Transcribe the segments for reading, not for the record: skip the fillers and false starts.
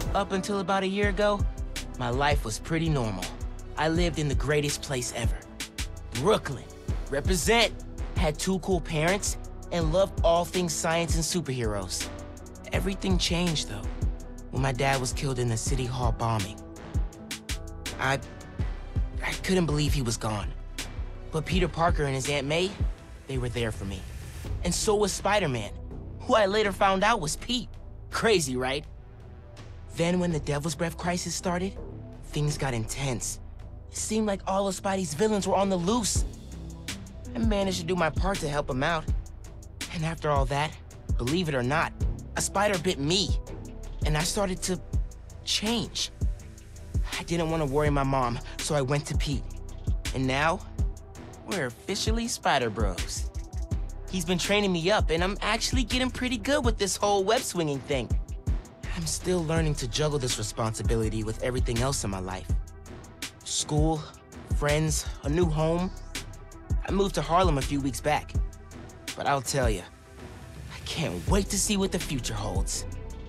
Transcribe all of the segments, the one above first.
Up until about a year ago, my life was pretty normal. I lived in the greatest place ever. Brooklyn. Represent. Had 2 cool parents and loved all things science and superheroes. Everything changed, though, when my dad was killed in the City Hall bombing. I couldn't believe he was gone. But Peter Parker and his Aunt May, they were there for me. And so was Spider-Man, who I later found out was Pete. Crazy, right? Then when the Devil's Breath crisis started, things got intense. It seemed like all of Spidey's villains were on the loose. I managed to do my part to help him out. And after all that, believe it or not, a spider bit me. And I started to change. I didn't want to worry my mom, so I went to Pete. And now, we're officially Spider Bros. He's been training me up, and I'm actually getting pretty good with this whole web-swinging thing. I'm still learning to juggle this responsibility with everything else in my life. School, friends, a new home. I moved to Harlem a few weeks back. But I'll tell you, I can't wait to see what the future holds.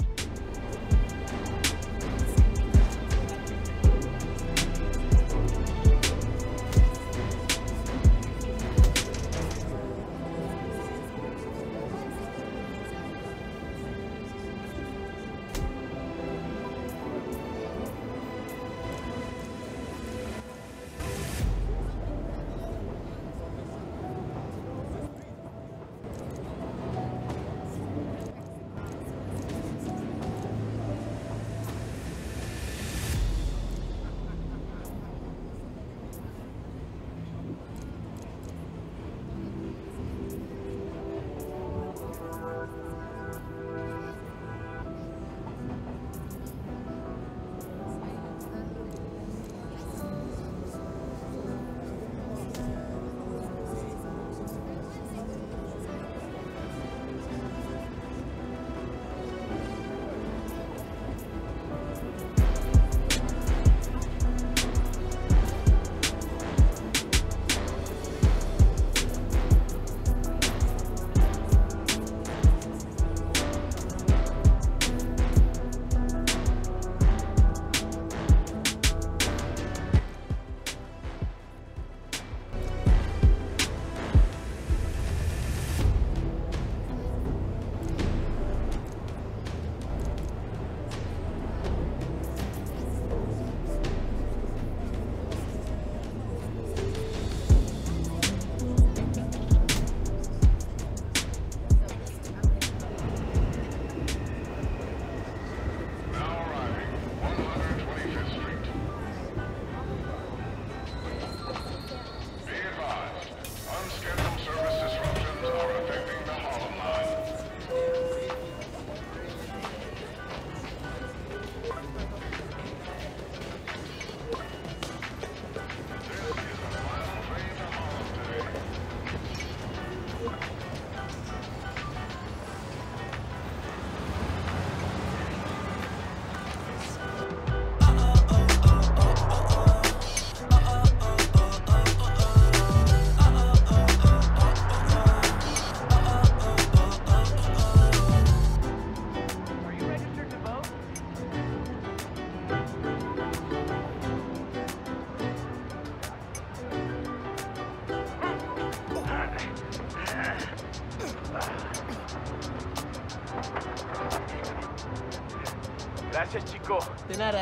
Gracias, chico. De nada.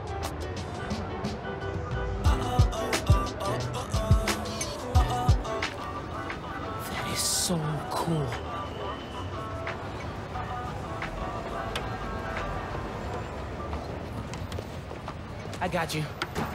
That is so cool. I got you.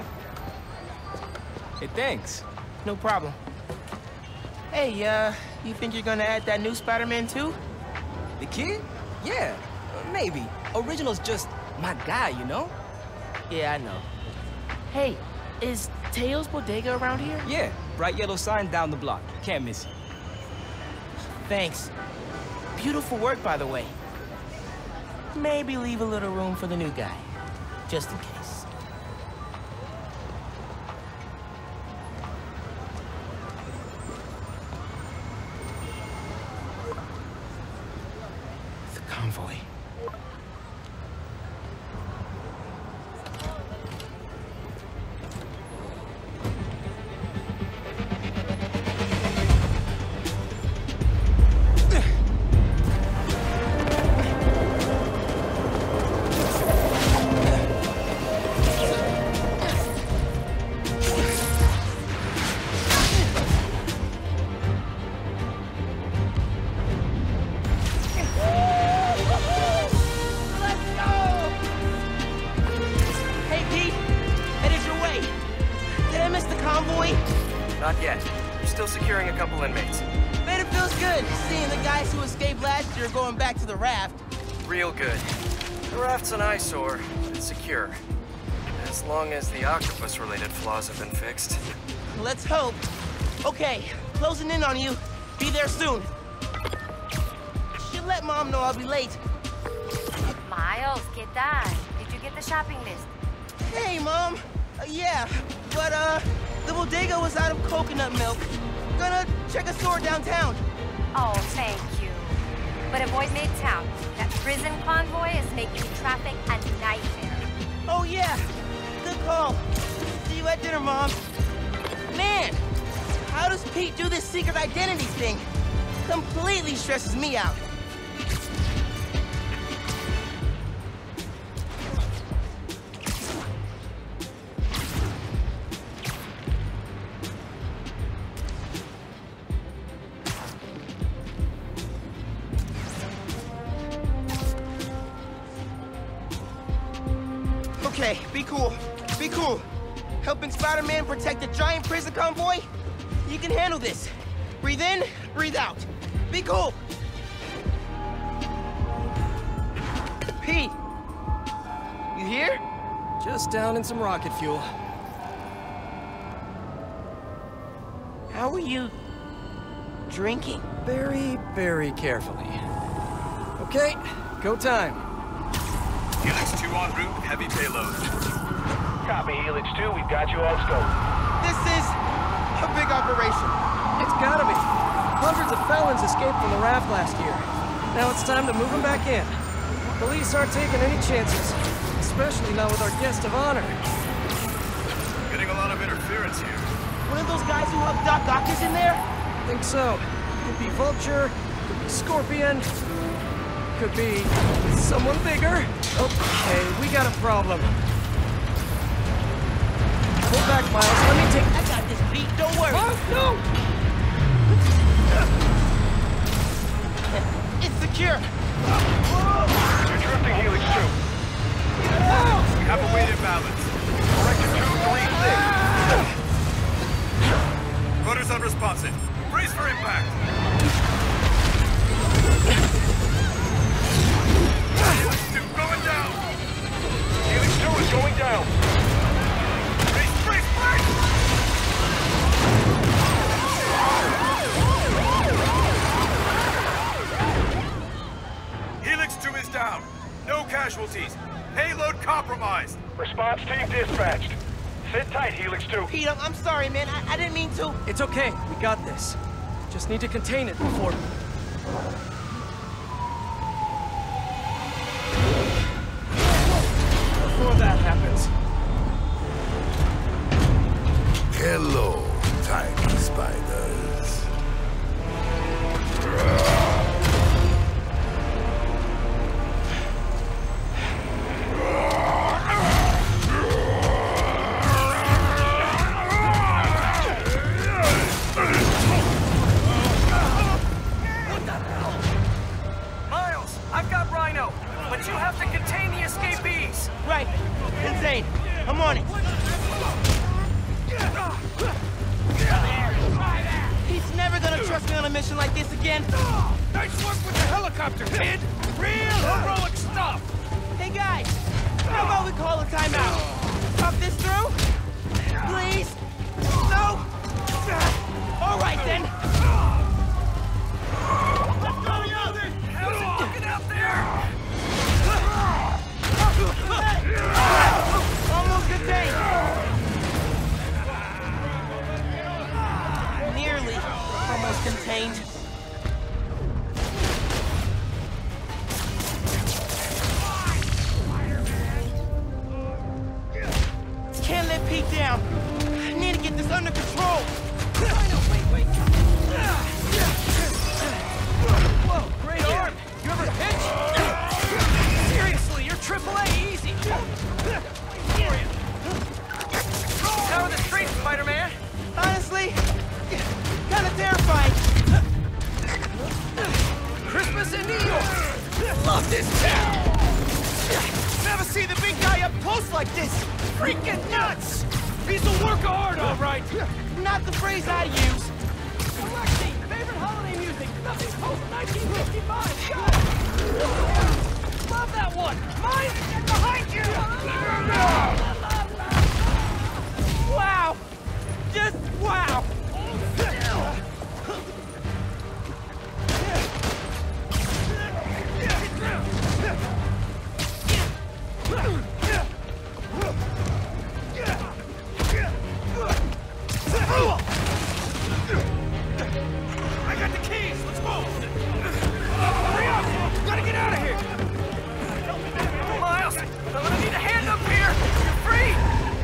Hey, thanks. No problem. Hey, you think you're gonna add that new Spider-Man too? The kid? Yeah, maybe. Original's just my guy, you know? Yeah, I know. Hey, is Teo's Bodega around here? Yeah, bright yellow sign down the block. Can't miss it. Thanks. Beautiful work, by the way. Maybe leave a little room for the new guy, just in case. The convoy. securing a couple inmates. Man, it feels good seeing the guys who escaped last year going back to the raft. Real good. The raft's an eyesore, but it's secure. As long as the octopus-related flaws have been fixed. Let's hope. Okay, closing in on you. Be there soon. Should let Mom know I'll be late. Miles, ¿qué tal? Did you get the shopping list? Hey, Mom. Yeah, but, the bodega was out of coconut milk. Gonna check a store downtown. Oh, thank you. But avoid Midtown. That prison convoy is making traffic a nightmare. Oh, yeah. Good call. See you at dinner, Mom. Man, how does Pete do this secret identity thing? Completely stresses me out. Okay, be cool. Be cool. Helping Spider-Man protect a giant prison convoy? You can handle this. Breathe in, breathe out. Be cool. Pete, you here? Just down in some rocket fuel. How are you drinking? Very, very carefully. Okay, go time. Helix 2 en route with heavy payload. Copy, Helix 2. We've got you all scoped. This is a big operation. It's gotta be. Hundreds of felons escaped from the raft last year. Now it's time to move them back in. Police aren't taking any chances, especially not with our guest of honor. Getting a lot of interference here. One of those guys who helped Doc Ock is in there? Think so. Could be Vulture, could be Scorpion, could be someone bigger. Okay, we got a problem. Pull back, Miles. Let me take... I got this, Pete. Don't worry. No! It's secure. You're drifting, Helix 2. We have a weight imbalance. Correction 236. Rudder's unresponsive. Brace for impact. Helix 2 going down. Helix 2 is going down. Brace, brace, brace! Helix 2 is down. No casualties. Payload compromised. Response team dispatched. Sit tight, Helix 2. Pete, I'm sorry, man. I didn't mean to. It's okay. We got this. Just need to contain it before... Before that happens. Hello, tiny spiders. Miles, I've got Rhino, but you have to contain the escapees. Right. Insane. I'm on it. He's never gonna trust me on a mission like this again. Nice work with the helicopter, kid. Real heroic stuff. Hey, guys. How about we call a timeout? Talk this through? Please? No? All right, then. Let's go, Yelder. How's it looking out there? Almost contained. Nearly almost contained. Can't let Pete down. I need to get this under control. Wait. Whoa, great arm! You ever pitch? Seriously, you're AAA easy! How are the streets, Spider-Man? Honestly, kind of terrifying. Christmas in New York! Love this town! Never see the big guy up close like this. Freaking nuts! He's a work of art, all right! Not the phrase I use. Nothing post-1955! God! Love that one! Mine! Get behind you! Wow! Just wow! I got the keys! Let's move! Hurry up! Gotta get out of here! Miles, I'm gonna need a hand up here! You're free!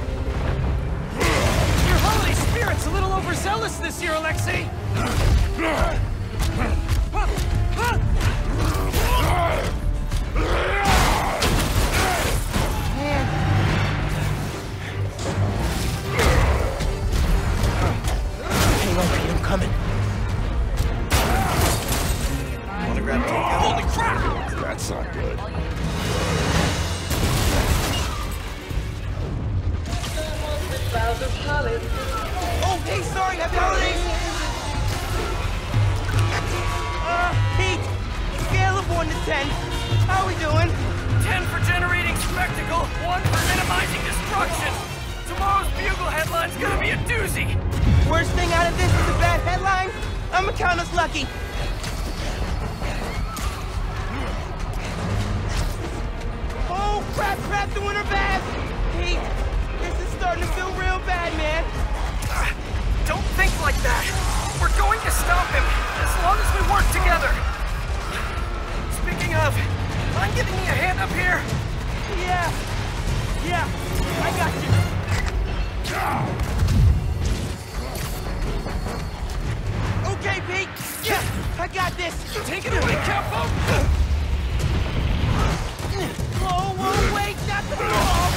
Your Holy Spirit's a little overzealous this year, Alexei! Hang on, Pete, I'm coming. Wanna grab takeout? Holy crap! That's not good. Oh, hey, sorry, happy holidays! Pete, scale of 1 to 10. How we doing? 10 for generating spectacle, 1 for minimizing destruction. Tomorrow's Bugle headline's gonna be a doozy. Worst thing out of this is a bad headline? I'ma count us lucky. Oh, crap, doing her bad! Pete, this is starting to feel real bad, man. Don't think like that. We're going to stop him, as long as we work together. Speaking of, mind giving me a hand up here? Yeah, I got you. Okay, Pete. Yeah, I got this. Take it away, Capo! Oh, wait, not the ball.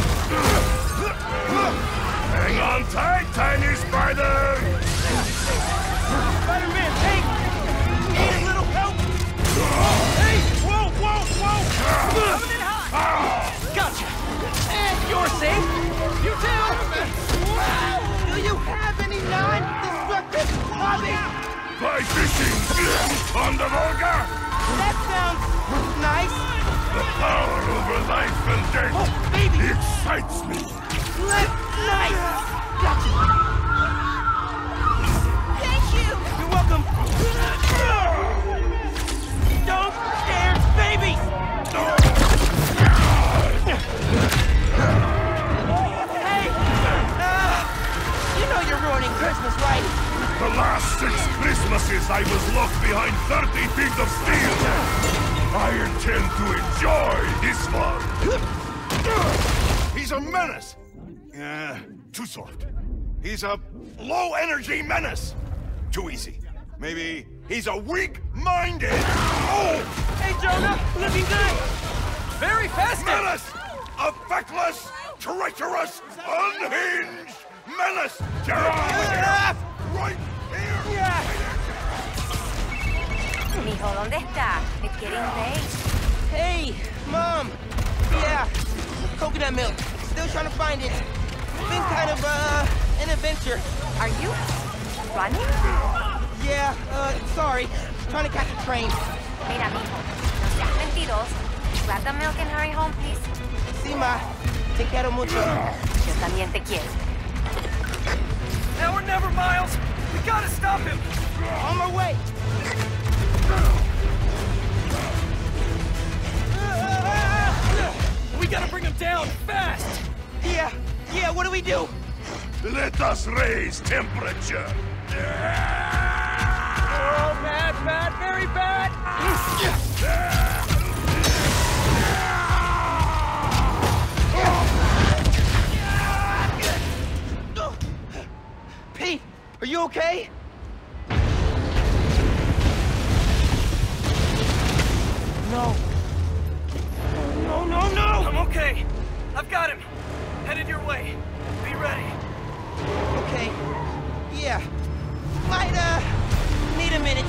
Hang on tight, tiny spider! Spider-Man, hey, need a little help? Hey! Whoa! Coming in hot. Gotcha. And you're safe. You too. Wow. Do you have any non-destructive hobbies? Fly fishing! On the Volga! That sounds nice. The power over life and death Oh, baby. excites me! Nice. Gotcha. Thank you. You're welcome. Don't scare babies. Hey, you know you're ruining Christmas, right? The last 6 Christmases I was locked behind 30 feet of steel! I intend to enjoy this one! He's a menace! Too soft. He's a low-energy menace! Too easy. Maybe he's a weak-minded... Oh! Hey, Jonah, looking good. Very festive! Menace! A feckless, traitorous, unhinged menace! Gerard! Right here! Mijo, ¿dónde está? It's getting late. Hey, Mom. Yeah, coconut milk. Still trying to find it. Been kind of, an adventure. Are you running? Yeah, sorry. Trying to catch a train. Mira, mijo, no seas mentiroso. Grab the milk and hurry home, please. Sí, Ma. Te quiero mucho. Yo también te quiero. Now or never, Miles. We gotta stop him. On my way. We gotta bring him down, fast! Yeah, what do we do? Let us raise temperature! Oh, bad, very bad! Pete, are you okay? No. No! I'm okay. I've got him. Headed your way. Be ready. Okay. Yeah. Might, need a minute.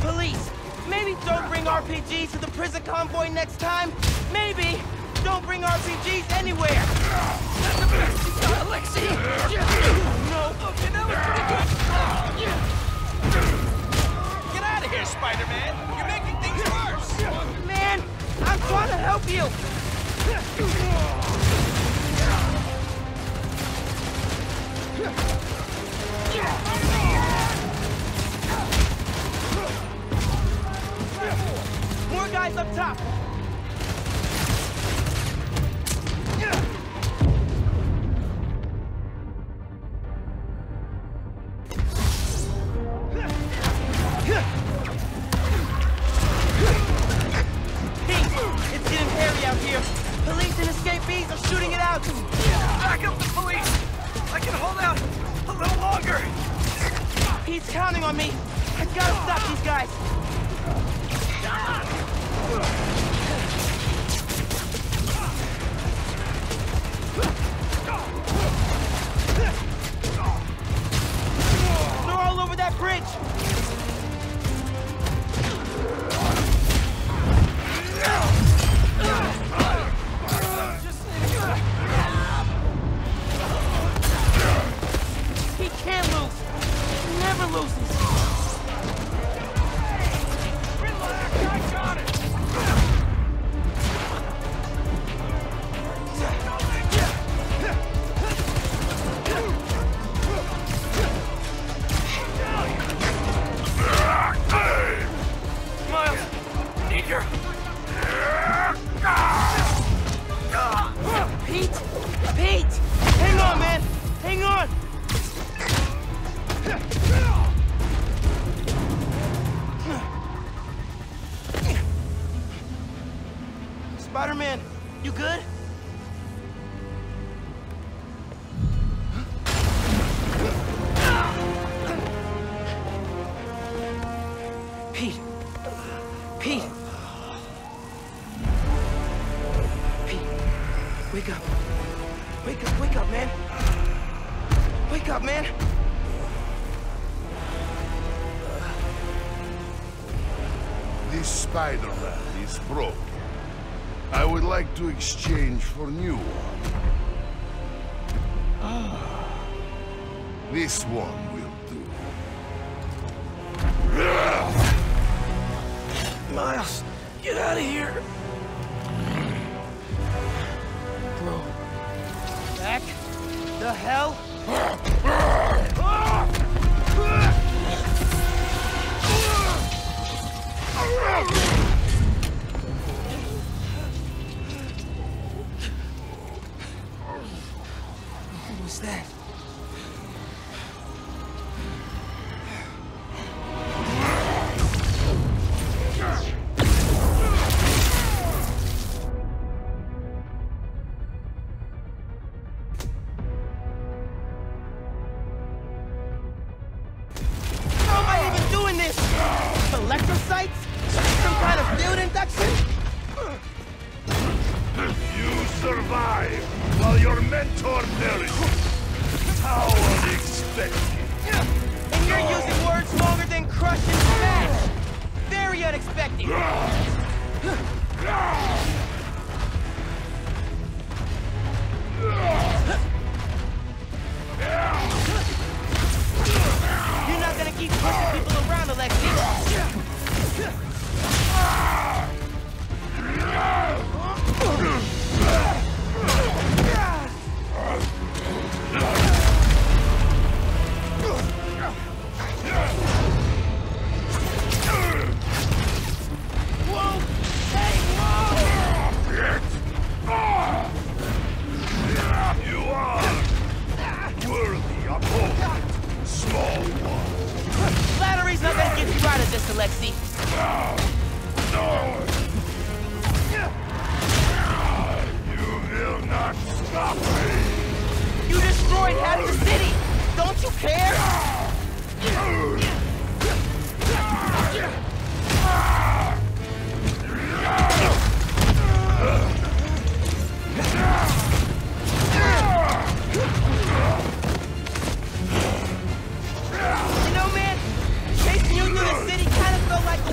Police, maybe don't bring RPGs to the prison convoy next time. Maybe don't bring RPGs anywhere. That's the best you got, Alexei! No. Okay, that was pretty good. Get out of here, Spider-Man! You're making things worse! Man, I'm trying to help you. More guys up top. It's getting hairy out here. Police and escapees are shooting it out. Back up the police! I can hold out a little longer! He's counting on me. I gotta stop these guys. They're all over that bridge. He can't lose. He never loses. Relax, I got it! Miles, need your... Pete! Pete! Hang on, man! Hang on! Spider-Man, you good? Pete! Pete! Pete! Wake up! Wake up, man! Wake up, man! This Spider-Man is broken. I would like to exchange for new one. This one will do. Miles, get out of here. Bro. Back the hell? What was that? How am I even doing this? Electrocytes? Some kind of field induction? You survived while your mentor perished. How unexpected. And you're using words longer than crush and smash. Very unexpected. You're not gonna keep pushing people around, Alexei. You are worthy opponent, small one. Flattery's not gonna get you out of this, Alexei. You will not stop me. You destroyed half the city. Don't you care? You know, man, chasing you through the city kind of felt like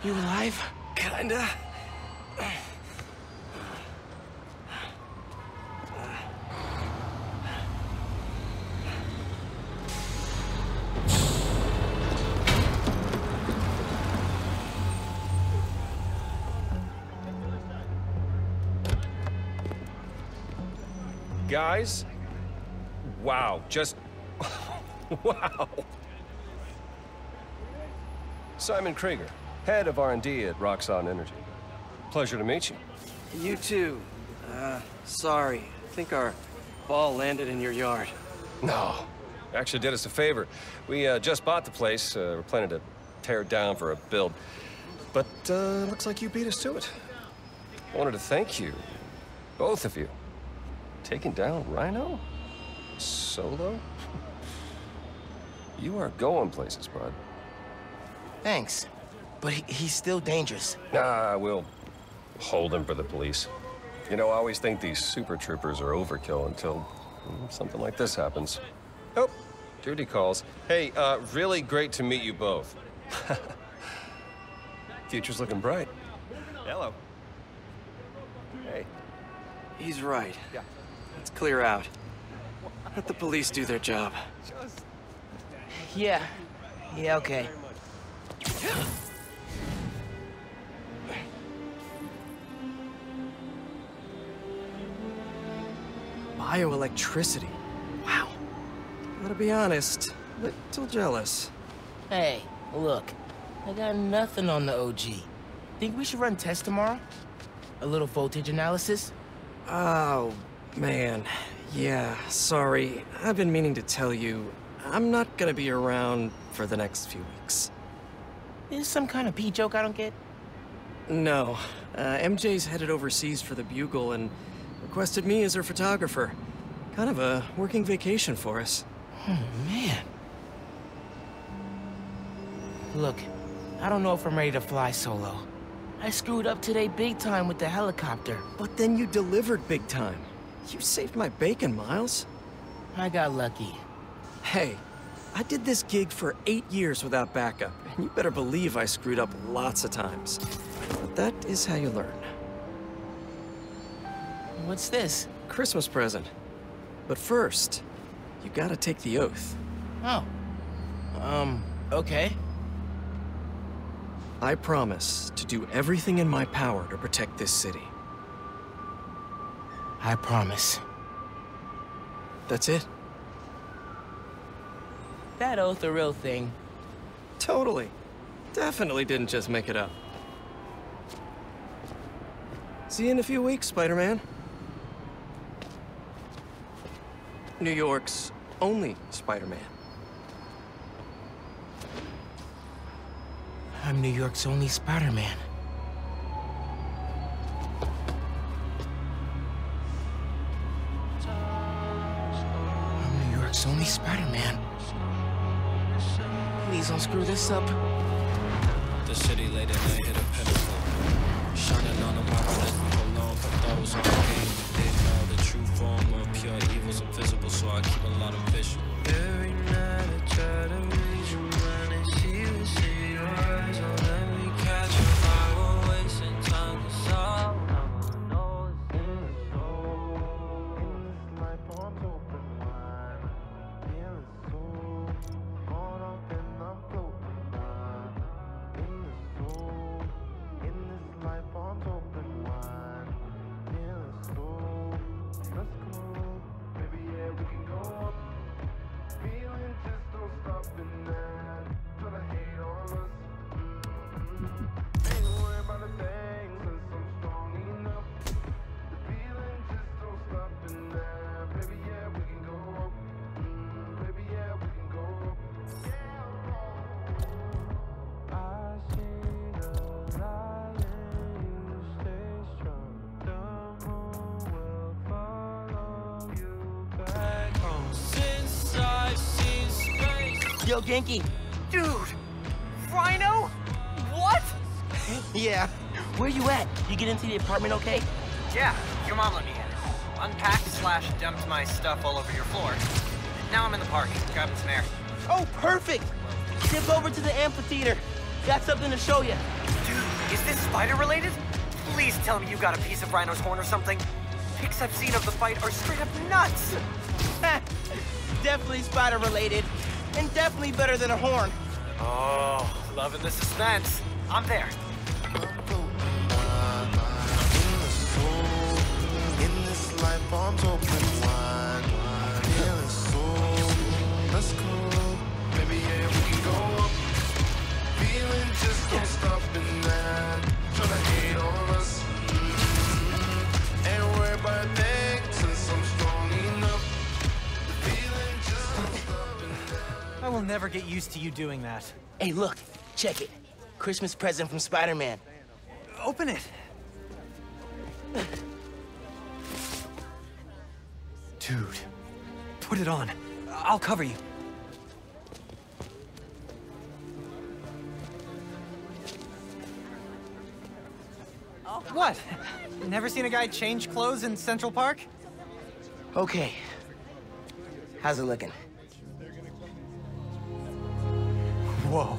You alive? Kinda. Guys, wow, just wow. Simon Krieger, head of R&D at Roxxon Energy. Pleasure to meet you. You too. Sorry. I think our ball landed in your yard. No, actually did us a favor. We just bought the place. We're planning to tear it down for a build. But looks like you beat us to it. I wanted to thank you, both of you. Taking down Rhino? Solo? You are going places, bud. Thanks. But he's still dangerous. Nah, we'll hold him for the police. You know, I always think these super troopers are overkill until something like this happens. Oh, Judy calls. Hey, really great to meet you both. Future's looking bright. Hello. Hey. He's right. Yeah. Let's clear out. Let the police do their job. Yeah, okay. Bioelectricity. Wow. Gotta be honest, a little jealous. Hey, look, I got nothing on the OG. Think we should run tests tomorrow? A little voltage analysis? Oh, man. Yeah, sorry. I've been meaning to tell you, I'm not gonna be around for the next few weeks. Is this some kind of pee joke I don't get? No. MJ's headed overseas for the Bugle and requested me as her photographer. Kind of a working vacation for us. Oh, man. Look, I don't know if I'm ready to fly solo. I screwed up today big time with the helicopter. But then you delivered big time. You saved my bacon, Miles. I got lucky. Hey, I did this gig for 8 years without backup, and you better believe I screwed up lots of times. But that is how you learn. What's this? Christmas present. But first, you gotta take the oath. Oh. Okay. I promise to do everything in my power to protect this city. I promise. That's it? That oath a real thing? Totally. Definitely didn't just make it up. See you in a few weeks, Spider-Man. New York's only Spider-Man. I'm New York's only Spider-Man. I'm New York's only Spider-Man. Please don't screw this up. The city late at night hit a pinnacle. Shining on a monolith alone for those on the game that didn't know the true form of pure evil's invisible, so I keep a lot of vision. Every night I try to read your mind and see your eyes. Don't let me catch you. I won't waste time to solve. I know it's in the soul. In this life, I'm open wide. Feeling so caught up in the floating mind. In the soul. In this life, I'm open wide. Feeling so. Let's go. Baby, yeah, we can go up. Feeling just don't stop in that. Till I hate on us. Ain't worried about a thing, since I'm strong enough. The feeling just don't stop in that. Baby, yeah, we can go up. Baby, yeah, we can go up. I see the light in you, stay strong. The moon will follow you back home. Since I've seen space. Yo, Genki. Dude! Rhino? What? Yeah. Where you at? You get into the apartment okay? Yeah, your mom let me in. Unpacked/dumped my stuff all over your floor. Now I'm in the park, grabbing some air. Oh, perfect. Zip over to the amphitheater. Got something to show you. Dude, Is this spider-related? Please tell me you got a piece of Rhino's horn or something. Pics I've seen of the fight are straight up nuts. Definitely spider-related, and definitely better than a horn. Oh, loving the suspense. I'm there. In this life, arms open wide. Feeling so, let's go. Maybe yeah, we can go up. Feeling just don't stop in that. Tryna hate on us. Ain't worried about things since I'm strong enough. The feeling just don't stop in that. I will never get used to you doing that. Hey, look, check it. Christmas present from Spider-Man. Open it. Dude, put it on. I'll cover you. What? Never seen a guy change clothes in Central Park? Okay. How's it looking? Whoa.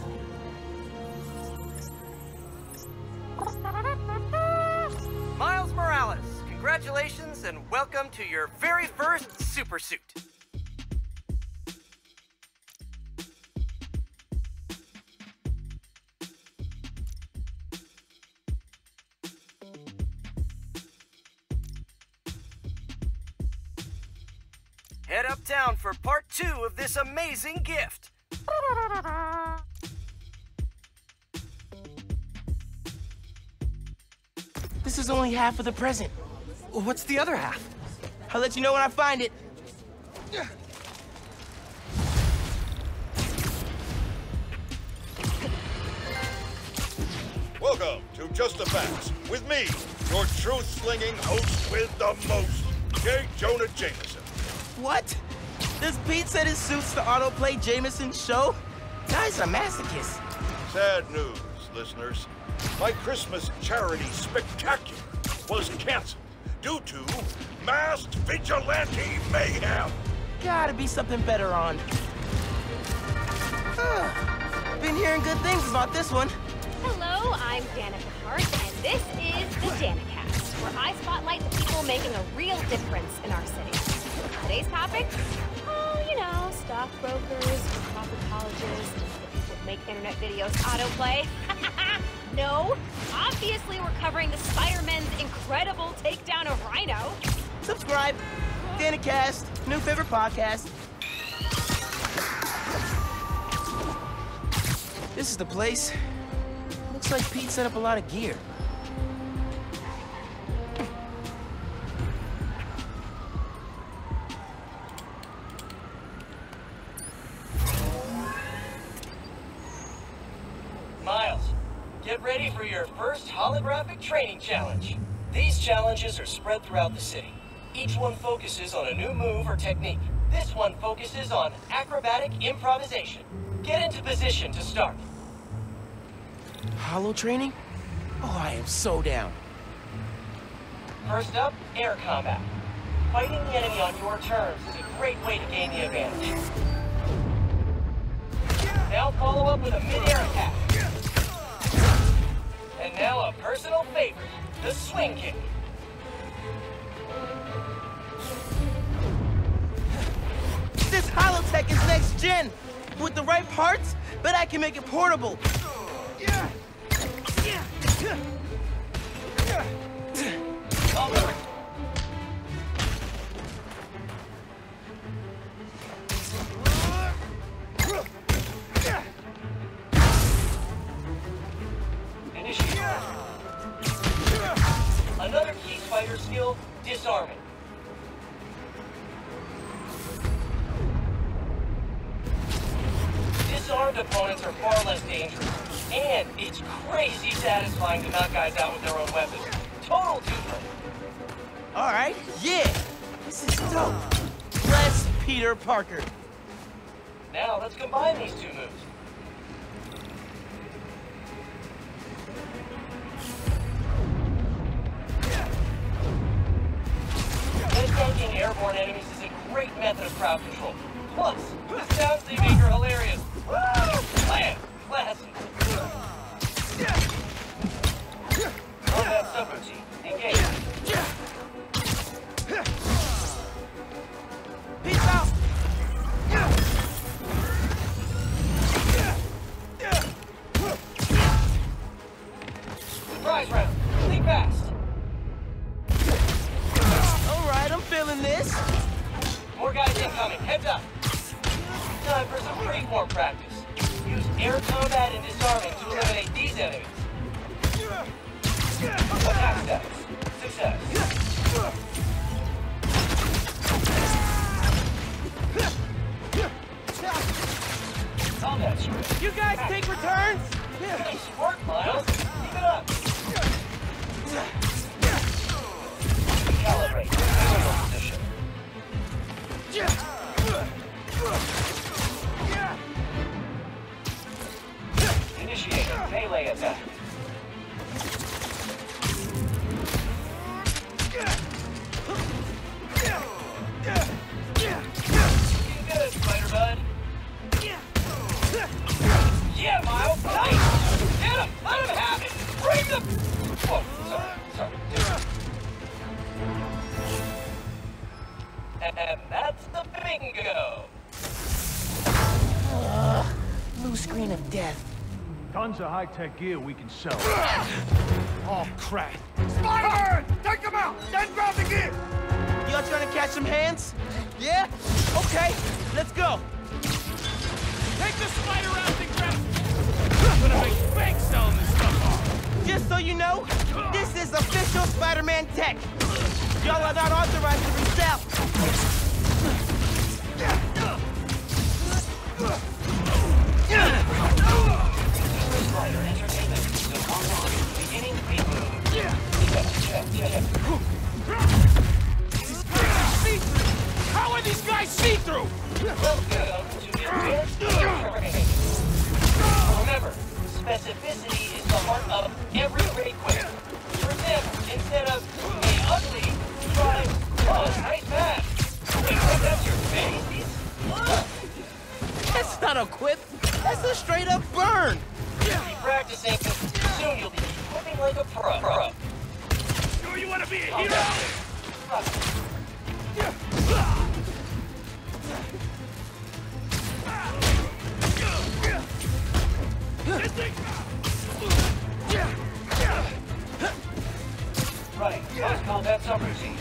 Miles Morales, congratulations and welcome to your very first super suit. Head uptown for part 2 of this amazing gift. This is only half of the present. What's the other half? I'll let you know when I find it. Welcome to Just the Facts with me, your truth-slinging host with the most, J. Jonah Jameson. What? Does Pete set his suits to autoplay Jameson's show? Guy's a masochist. Sad news, listeners. My Christmas charity spectacular was canceled due to masked vigilante mayhem. Gotta be something better on. Been hearing good things about this one. Hello, I'm Danica Hart, and this is the Danicast, where I spotlight the people making a real difference in our city. Today's topic? Oh, you know, stockbrokers, proper colleges, the people who make internet videos autoplay. No, obviously we're covering the Spider-Man's incredible takedown of Rhino. Subscribe. Danicast, new favorite podcast. This is the place. Looks like Pete set up a lot of gear. Miles, get ready for your first holographic training challenge. These challenges are spread throughout the city. Each one focuses on a new move or technique. This one focuses on acrobatic improvisation. Get into position to start. Holo training? Oh, I am so down. First up, air combat. Fighting the enemy on your terms is a great way to gain the advantage. Now follow up with a mid-air attack. And now a personal favorite, the swing kick. This holotech is next gen. With the right parts, bet I can make it portable. Another key fighter skill, disarming. Disarmed opponents are far less dangerous, and it's crazy satisfying to knock guys out with their own weapons. Total two-play. All right, yeah, this is dope. Bless Peter Parker. Now let's combine these two moves. Head-dunking airborne enemies is a great method of crowd control. Plus, the sounds they make are hilarious. Woo! Plan! Classic. incoming. Heads up. Time for some freeform practice. Use air combat and disarming to eliminate these enemies. Attack status. Success. Combat strike. You guys take returns? Nice work, Miles. Keep it up. Calibrate. Terminal position. Initiating melee attack. Looking good, Spider-Bud. Yeah, Miles, nice! Get him! Let him have it! Bring them! Whoa, sorry. And that's the bingo! Blue screen of death. Tons of high-tech gear we can sell. Oh, crap. Spider-Man! Take him out! Then grab the gear! Y'all trying to catch some hands? Yeah? Okay, let's go. Take the spider out and grab... I'm gonna make bank selling this stuff off. Just so you know, this is official Spider-Man tech. Y'all are not authorized to resell. Spider Entertainment. The content beginning reboot. Check. How are these guys see-through? Welcome to Advanced Training. Remember, specificity is the heart of every great quest. For example, instead of a ugly, try, oh, nice match. Except that's your face. That's not a quip. That's a straight up burn. Keep practicing. Soon you'll be equipping like a pro. Sure you want to be a hero? Right, post-combat subroutine.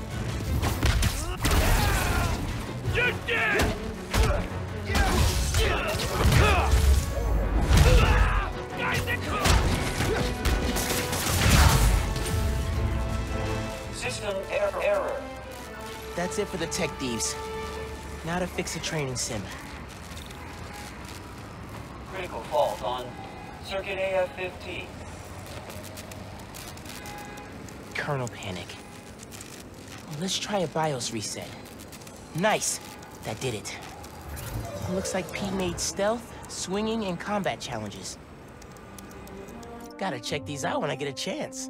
You're dead! System error. That's it for the tech thieves. Now to fix a training sim. Critical fault on circuit AF-15. Kernel panic. Well, let's try a BIOS reset. Nice. That did it. Looks like Pete made stealth, swinging, and combat challenges. Gotta check these out when I get a chance.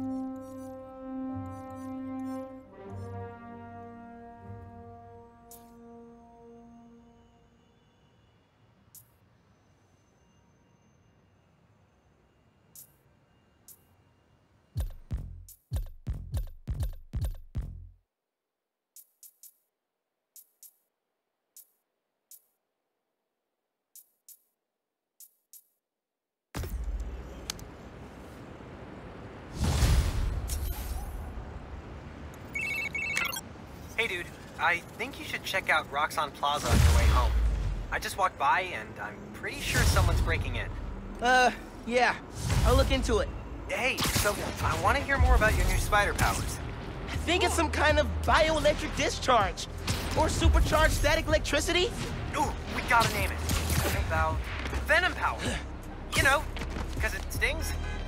Hey dude, I think you should check out Roxxon Plaza on your way home. I just walked by and I'm pretty sure someone's breaking in. Yeah. I'll look into it. Hey, so I want to hear more about your new spider powers. I think it's some kind of bioelectric discharge. Or supercharged static electricity. Ooh, we gotta name it. What about Venom Power? You know, because it stings.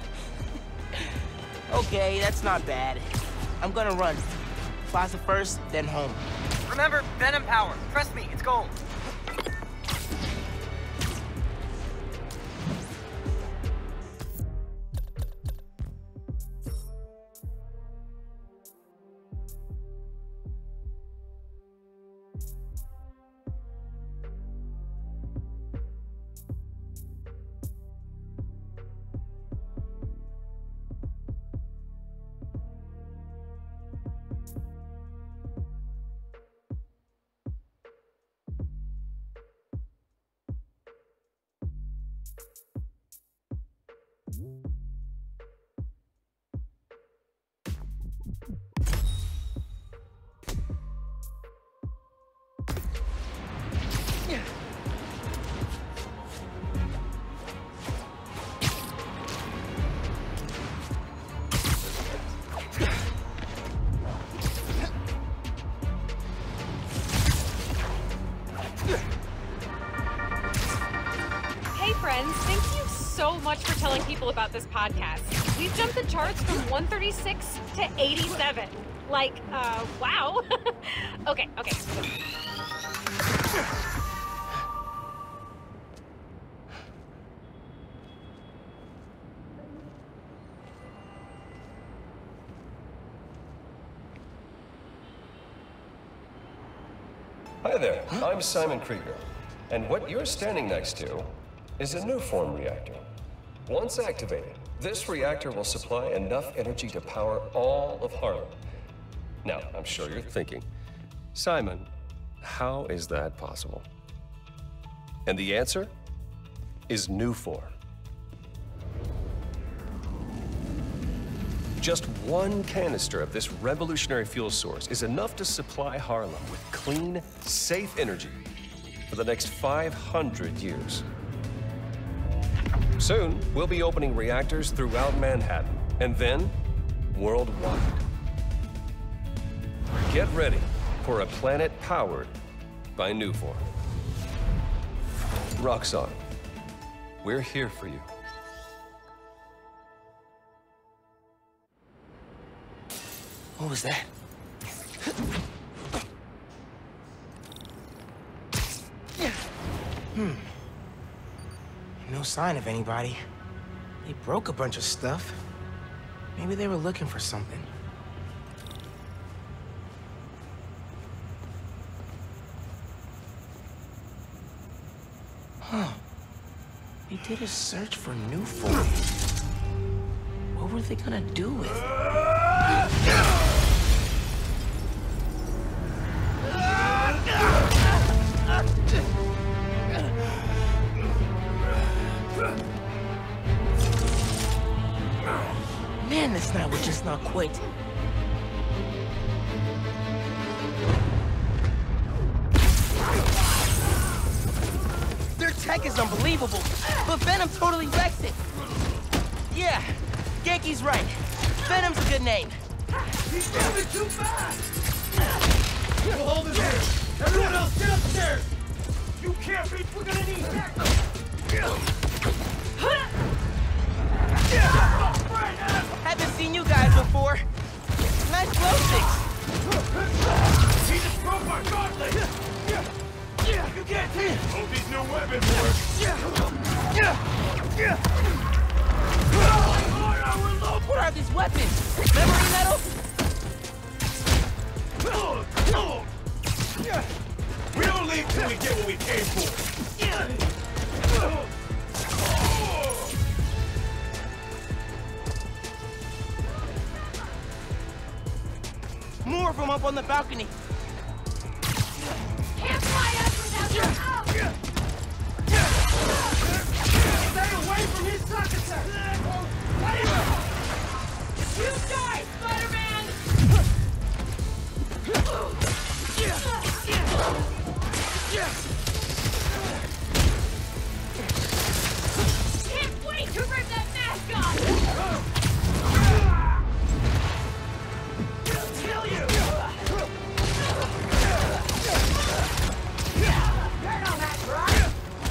Okay, that's not bad. I'm gonna run. Plaza first, then home. Remember, Venom Power. Trust me, it's gold. friends, thank you so much for telling people about this podcast. We've jumped the charts from 136 to 87. Like, wow. Okay. Hi there, I'm Simon Krieger, and what you're standing next to is a Nuform reactor. Once activated, this reactor will supply enough energy to power all of Harlem. Now, I'm sure you're thinking, Simon, how is that possible? And the answer is Nuform. Just one canister of this revolutionary fuel source is enough to supply Harlem with clean, safe energy for the next 500 years. Soon, we'll be opening reactors throughout Manhattan, and then worldwide. Get ready for a planet powered by Nuform. Roxxon, we're here for you. What was that? No sign of anybody. They broke a bunch of stuff. Maybe they were looking for something. Huh. They did a search for Nuform. What were they gonna do with it? Man, this night would just not quit. Their tech is unbelievable, but Venom totally wrecks it. Yeah, Genki's right. Venom's a good name. He's moving too fast! We'll hold him here. Everyone else, get upstairs! You can't reach, we're gonna need backup! Haven't seen you guys before. Nice glow sticks. He just broke my gauntlet! You can't take it! Hope these new weapons work! What are these weapons? Memory metal? We don't leave till we get what we came for! More of them up on the balcony. Can't fly up without your help! Stay away from his sockets! You die, Spider-Man! Can't wait to rip that mask off! He'll kill you! Get on that drive!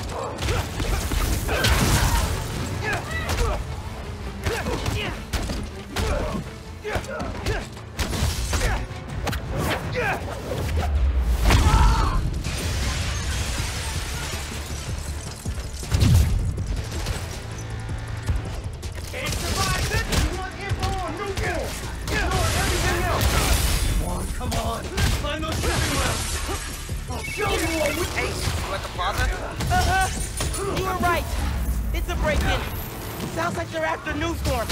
Hey, you at the plaza? You were right. It's a break-in. Sounds like they're after Nuform.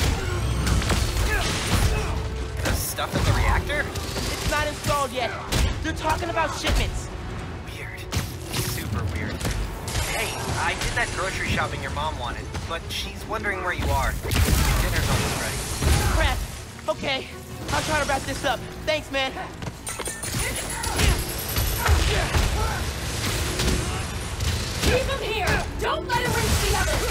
The stuff in the reactor? It's not installed yet. They're talking about shipments. Weird. Super weird. Hey, I did that grocery shopping your mom wanted, but she's wondering where you are. Dinner's almost ready. Crap. Okay. I'll try to wrap this up. Thanks, man. Keep him here! Don't let him reach the others!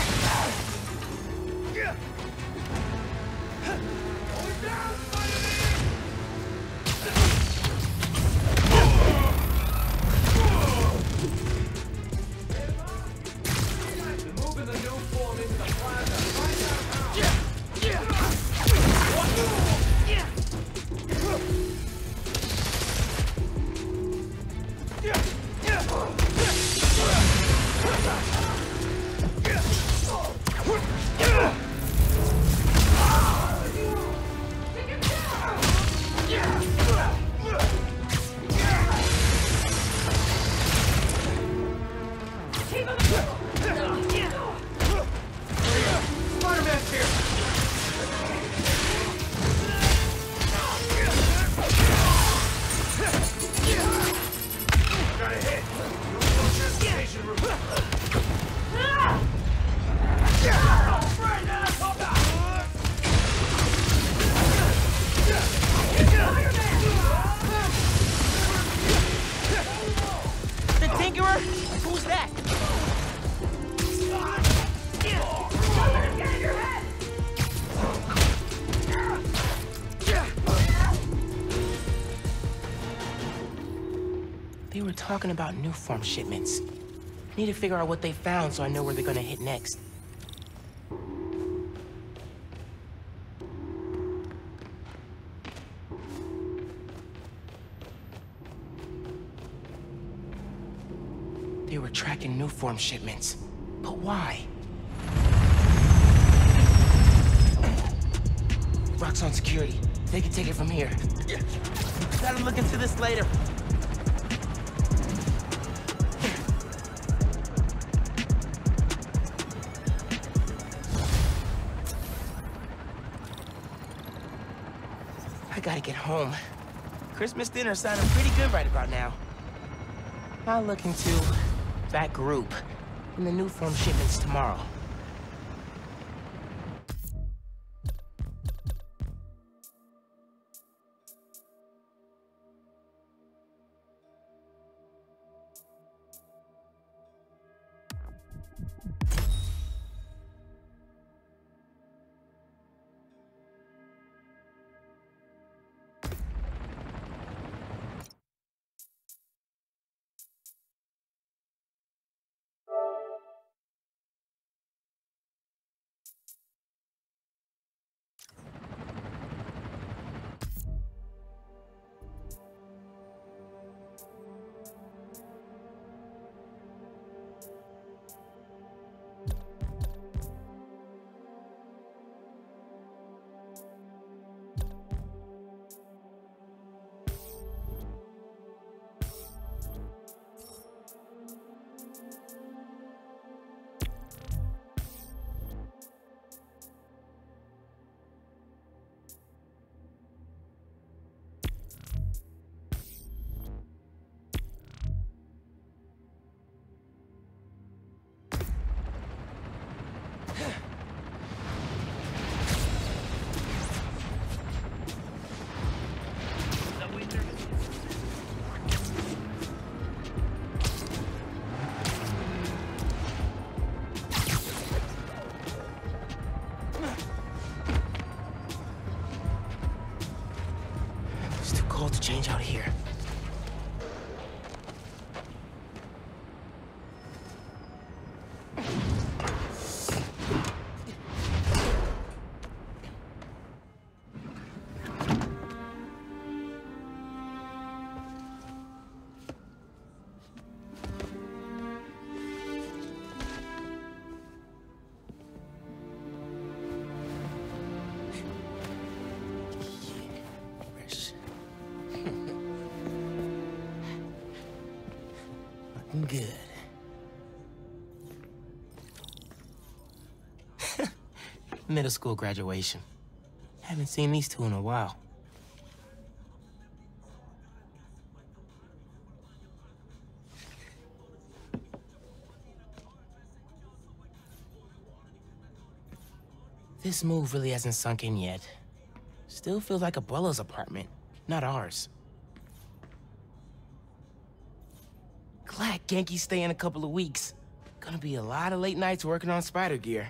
Going down, Moving the new Spider-Man's here! Got a hit! Transportation room! The Tinkerer? Who's that? They were talking about new form shipments. Need to figure out what they found so I know where they're gonna hit next. They were tracking new form shipments. But why? Rock's on security. They can take it from here. Gotta look into this later. I gotta get home. Christmas dinner sounding pretty good right about now. I'll look into that group and the new form shipments tomorrow. To change out here. Good. Middle school graduation. Haven't seen these two in a while. This move really hasn't sunk in yet. Still feels like Abuela's apartment, not ours. Glad Genki's staying a couple of weeks. Gonna be a lot of late nights working on spider gear.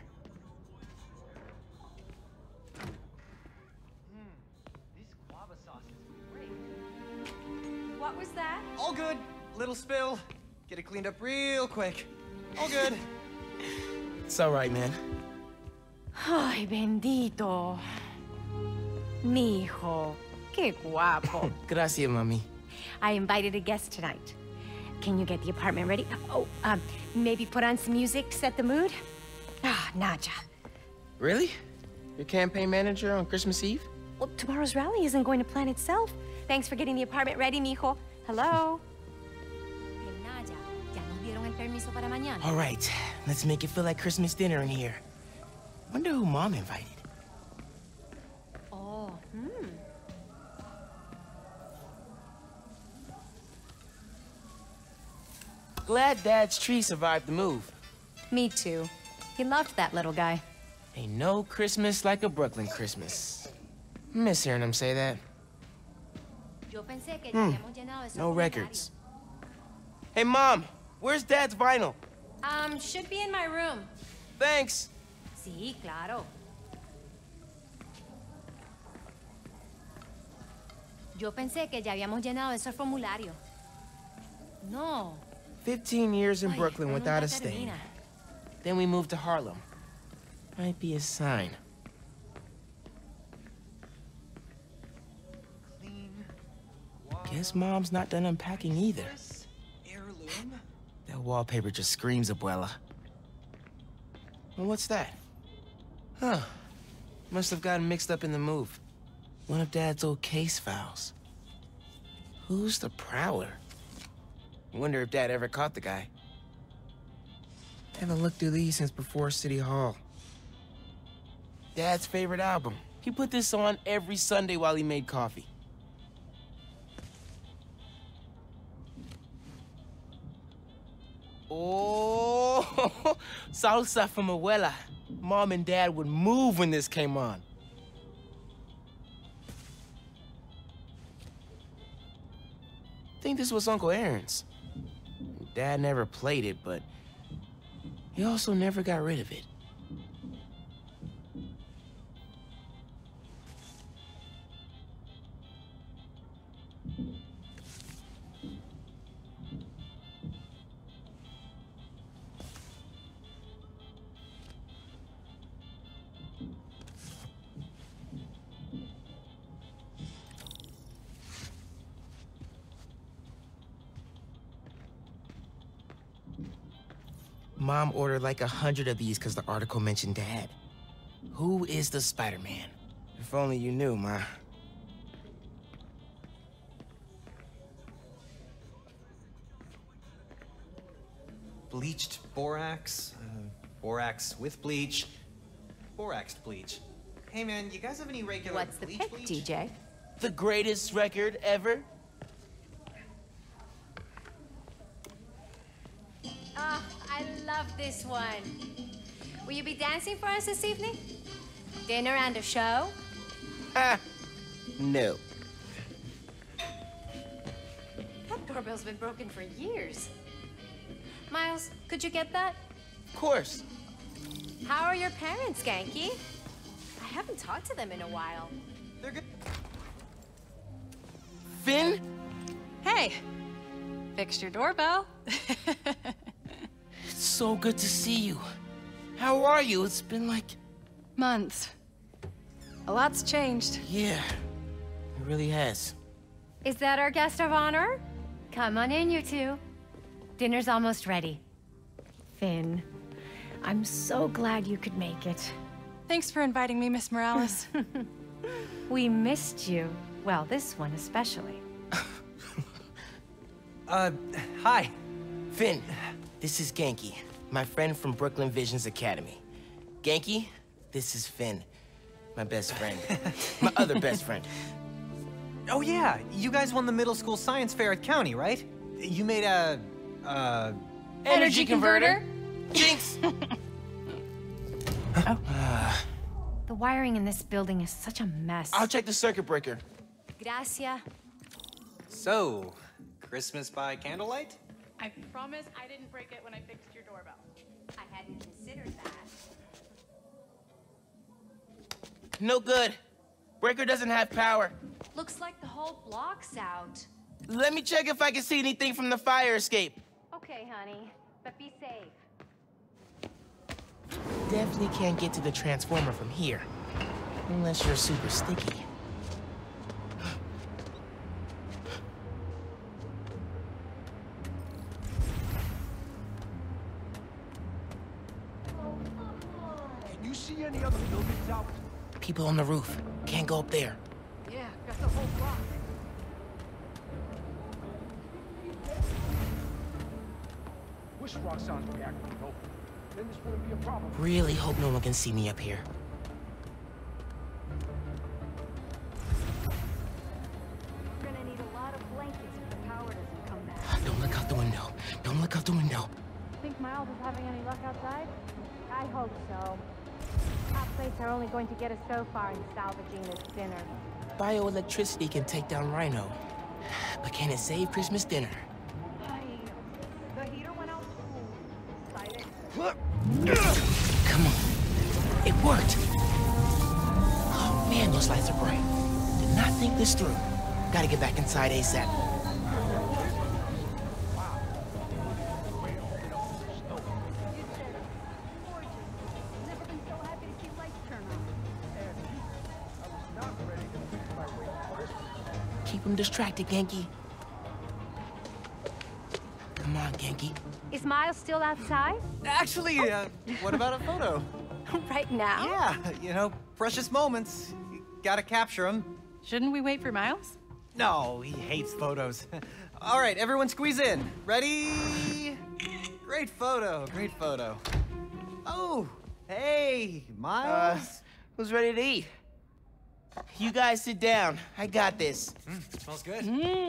This guava sauce is great. What was that? All good. Little spill. Get it cleaned up real quick. All good. It's all right, man. Ay, bendito. Mi hijo. Qué guapo. Gracias, mami. I invited a guest tonight. Can you get the apartment ready? Oh, maybe put on some music, set the mood? Ah, Naja. Really? Your campaign manager on Christmas Eve? Well, tomorrow's rally isn't going to plan itself. Thanks for getting the apartment ready, mijo. Hello? Hey, Naja, ya nos dieron el permiso para mañana. All right, let's make it feel like Christmas dinner in here. Wonder who Mom invited. Oh, Glad Dad's tree survived the move. Me too. He loved that little guy. Ain't no Christmas like a Brooklyn Christmas. Miss hearing him say that. No records. Hey, Mom, where's Dad's vinyl? Should be in my room. Thanks. Sí, claro. Yo pensé que ya habíamos llenado ese formulario. No. 15 years in Brooklyn without a stain. Then we moved to Harlem. Might be a sign. Guess Mom's not done unpacking either. That wallpaper just screams Abuela. Well, what's that? Huh. Must have gotten mixed up in the move. One of Dad's old case files. Who's the Prowler? Wonder if Dad ever caught the guy. Haven't looked through these since before City Hall. Dad's favorite album. He put this on every Sunday while he made coffee. Oh, salsa from Abuela. Mom and Dad would move when this came on. I think this was Uncle Aaron's. Dad never played it, but he also never got rid of it. Mom ordered like 100 of these because the article mentioned Dad. Who is the Spider-Man? If only you knew, Ma. Bleached borax, borax with bleach, boraxed bleach. Hey man, you guys have any regular What's the pick, bleach? DJ? The greatest record ever? Oh, I love this one. Will you be dancing for us this evening? Dinner and a show? No. That doorbell's been broken for years. Miles, could you get that? Of course. How are your parents, Ganke? I haven't talked to them in a while. They're good. Finn? Hey, fixed your doorbell. It's so good to see you. How are you? It's been like... months. A lot's changed. Yeah, it really has. Is that our guest of honor? Come on in, you two. Dinner's almost ready. Finn, I'm so glad you could make it. Thanks for inviting me, Miss Morales. We missed you. Well, this one especially. Hi. Finn, this is Ganke, my friend from Brooklyn Visions Academy. Ganke, this is Finn, my best friend. My other best friend. Oh yeah, you guys won the middle school science fair at County, right? You made a, Energy converter? Jinx! The wiring in this building is such a mess. I'll check the circuit breaker. Gracias. So, Christmas by candlelight? I promise I didn't break it when I fixed your doorbell. I hadn't considered that. No good. Breaker doesn't have power. Looks like the whole block's out. Let me check if I can see anything from the fire escape. Okay, honey, but be safe. Definitely can't get to the transformer from here. Unless you're super sticky. You see any other buildings out? People on the roof. Can't go up there. Yeah, got the whole block. Wish Roxanne's reactor would open. Then this wouldn't be a problem. Really hope no one can see me up here. We're gonna need a lot of blankets if the power doesn't come back. Don't look out the window. Don't look out the window. Think Miles is having any luck outside? I hope so. Hot plates are only going to get us so far in salvaging this dinner. Bioelectricity can take down Rhino. But can it save Christmas dinner? The heater went out too. Silent. Come on. It worked. Oh man, those lights are bright. Did not think this through. Gotta get back inside ASAP. Keep him distracted, Genki. Come on, Genki. Is Miles still outside? Actually, what about a photo? Right now? Yeah, you know, precious moments. You gotta capture them. Shouldn't we wait for Miles? No, he hates photos. All right, everyone squeeze in. Ready? Great photo, great photo. Oh, hey, Miles. Who's ready to eat? You guys sit down. I got this. Smells good.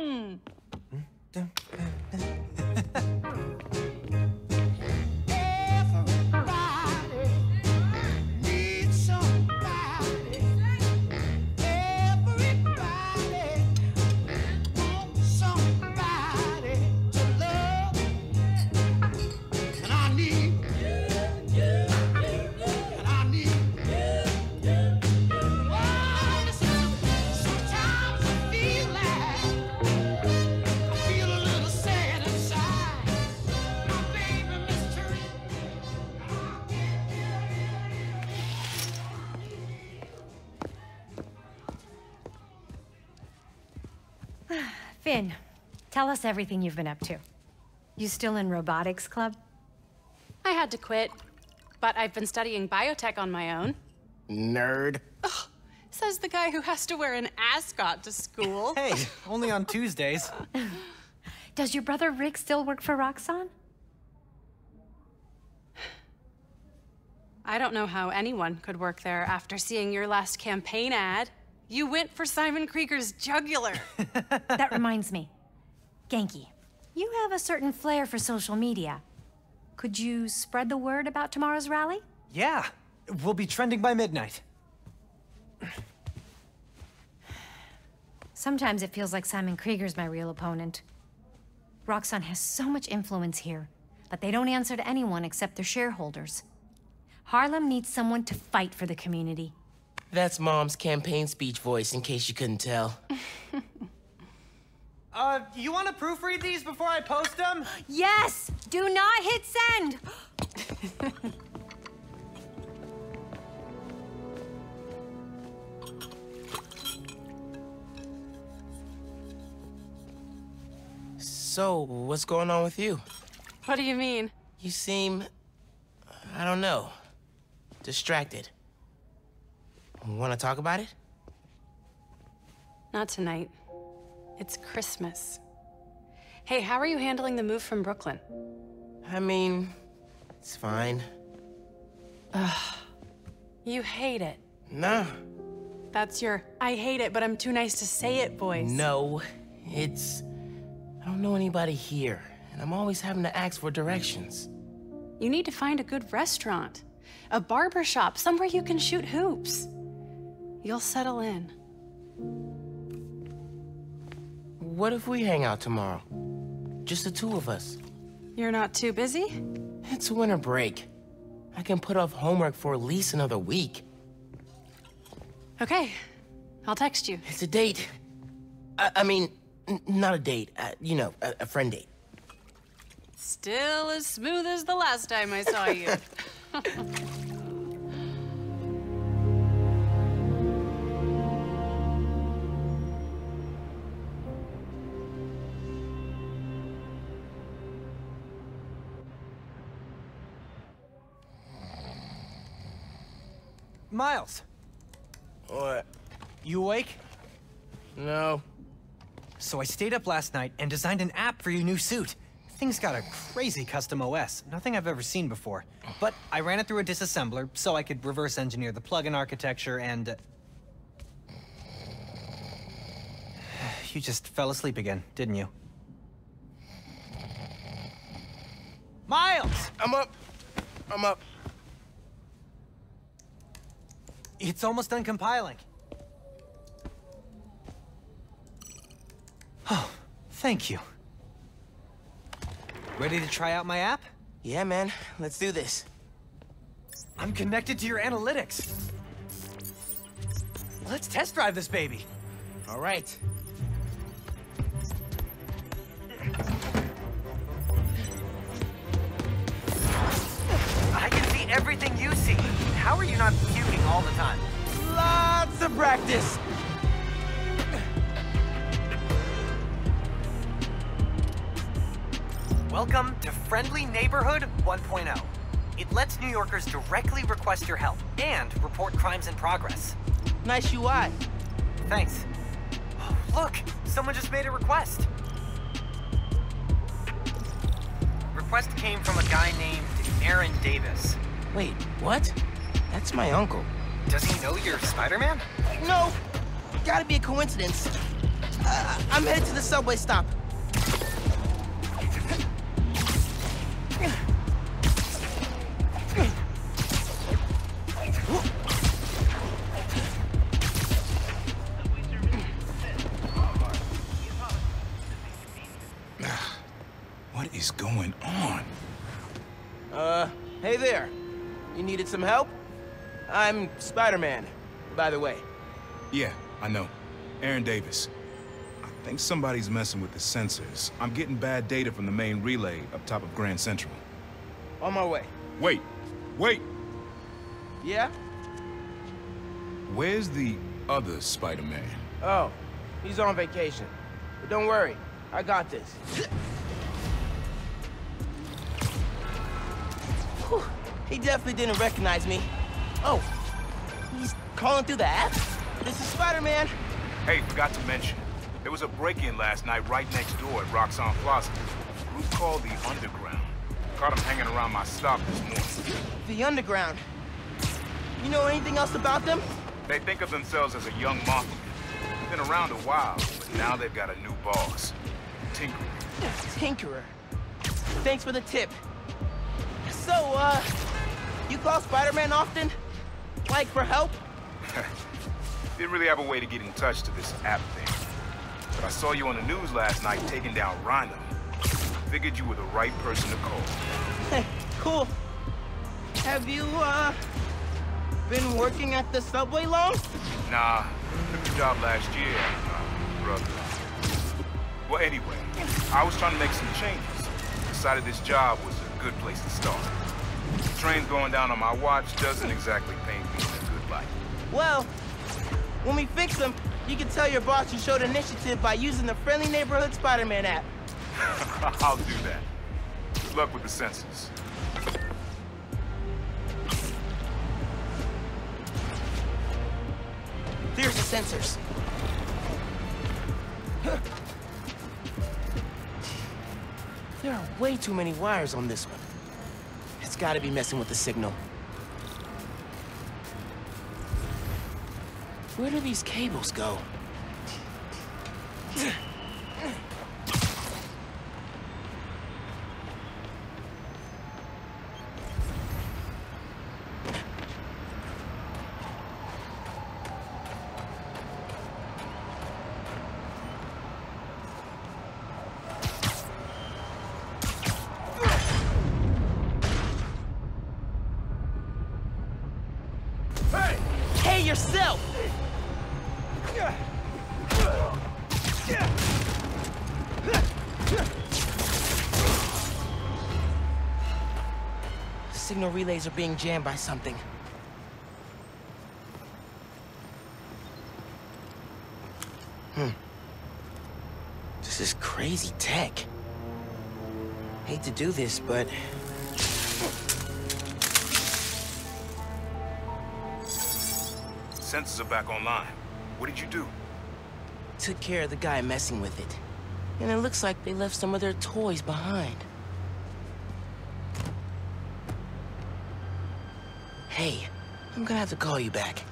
Finn, tell us everything you've been up to. You still in robotics club? I had to quit, but I've been studying biotech on my own. Nerd. Ugh, says the guy who has to wear an ascot to school. Hey, only on Tuesdays. Does your brother Rick still work for Roxanne? I don't know how anyone could work there after seeing your last campaign ad. You went for Simon Krieger's jugular. That reminds me. Genki, you have a certain flair for social media. Could you spread the word about tomorrow's rally? Yeah, we'll be trending by midnight. Sometimes it feels like Simon Krieger's my real opponent. Roxanne has so much influence here, but they don't answer to anyone except their shareholders. Harlem needs someone to fight for the community. That's Mom's campaign speech voice, in case you couldn't tell. You want to proofread these before I post them? Yes! Do not hit send! So, what's going on with you? What do you mean? You seem, I don't know, distracted. Want to talk about it? Not tonight. It's Christmas. Hey, how are you handling the move from Brooklyn? I mean, it's fine. Ugh. You hate it. Nah. That's your I hate it, but I'm too nice to say it voice. No, it's... I don't know anybody here, and I'm always having to ask for directions. You need to find a good restaurant. A barber shop, somewhere you can shoot hoops. You'll settle in. What if we hang out tomorrow? Just the two of us. You're not too busy? It's winter break. I can put off homework for at least another week. Okay, I'll text you. It's a date. I mean, not a date. You know, a friend date. Still as smooth as the last time I saw you. Miles. What? You awake? No. So I stayed up last night and designed an app for your new suit. Thing's got a crazy custom OS, nothing I've ever seen before. But I ran it through a disassembler so I could reverse engineer the plugin architecture and... You just fell asleep again, didn't you? Miles! I'm up. I'm up. It's almost done compiling. Oh, thank you. Ready to try out my app? Yeah, man. Let's do this. I'm connected to your analytics. Let's test drive this baby. All right. I can see everything you see. How are you not puking all the time? Lots of practice. Welcome to Friendly Neighborhood 1.0. It lets New Yorkers directly request your help and report crimes in progress. Nice UI. Thanks. Oh, look, someone just made a request. Request came from a guy named Aaron Davis. Wait, what? That's my uncle. Does he know you're Spider-Man? No! Gotta be a coincidence. I'm headed to the subway stop. What is going on? Hey there. You needed some help? I'm Spider-Man, by the way. Yeah, I know. Aaron Davis. I think somebody's messing with the sensors. I'm getting bad data from the main relay up top of Grand Central. On my way. Wait! Wait! Yeah? Where's the other Spider-Man? Oh, he's on vacation. But don't worry, I got this. Whew, he definitely didn't recognize me. Oh, he's calling through the app? This is Spider-Man. Hey, forgot to mention. There was a break-in last night right next door at Roxanne Plaza. A group called the Underground. Caught him hanging around my stop this morning. The Underground. You know anything else about them? They think of themselves as a young mafia. Been around a while, but now they've got a new boss. Tinkerer. Tinkerer. Thanks for the tip. So, you call Spider-Man often? Like, for help? Didn't really have a way to get in touch to this app thing. But I saw you on the news last night taking down Rhino. Figured you were the right person to call. Hey, cool. Have you, been working at the subway long? Nah, took the job last year, brother. Well, anyway, I was trying to make some changes. Decided this job was a good place to start. The train going down on my watch doesn't exactly paint me in a good light. Well, when we fix them, you can tell your boss you showed initiative by using the Friendly Neighborhood Spider-Man app. I'll do that. Good luck with the sensors. There's the sensors. There are way too many wires on this one. It's gotta be messing with the signal. Where do these cables go? Hey, yourself! Signal relays are being jammed by something. This is crazy tech. Hate to do this, but... Sensors are back online. What did you do? Took care of the guy messing with it. And it looks like they left some of their toys behind. Hey, I'm gonna have to call you back.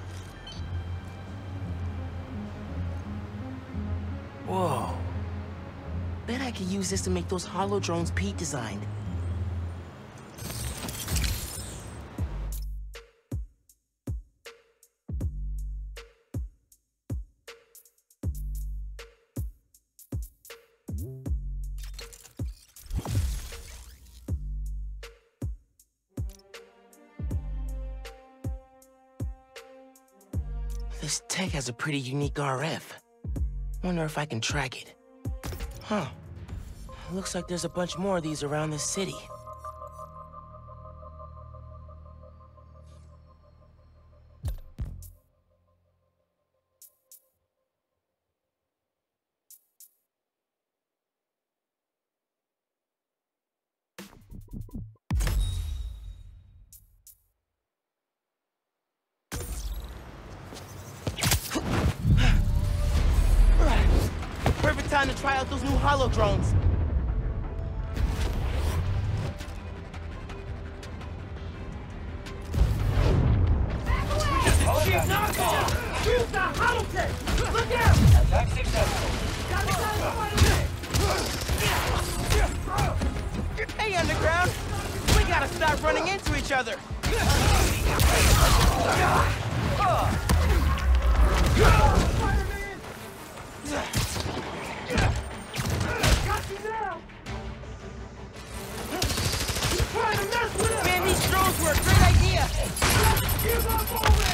Whoa. Bet I could use this to make those holo drones Pete designed. This tech has a pretty unique RF. Wonder if I can track it. Huh. Looks like there's a bunch more of these around this city. Perfect time to try out those new holo drones. Use the holotech! Look out! Attack successful. Hey, Underground! We gotta stop running into each other! Man, these drones were a great idea! Give up already!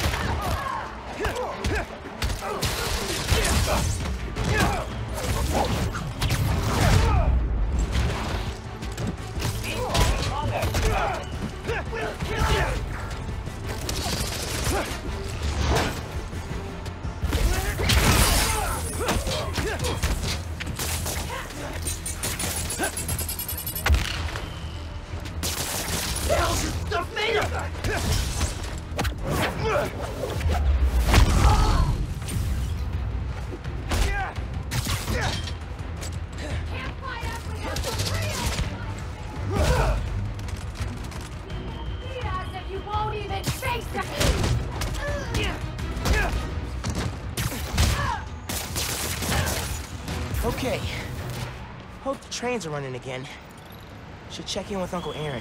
Okay. Hope the trains are running again. Should check in with Uncle Aaron.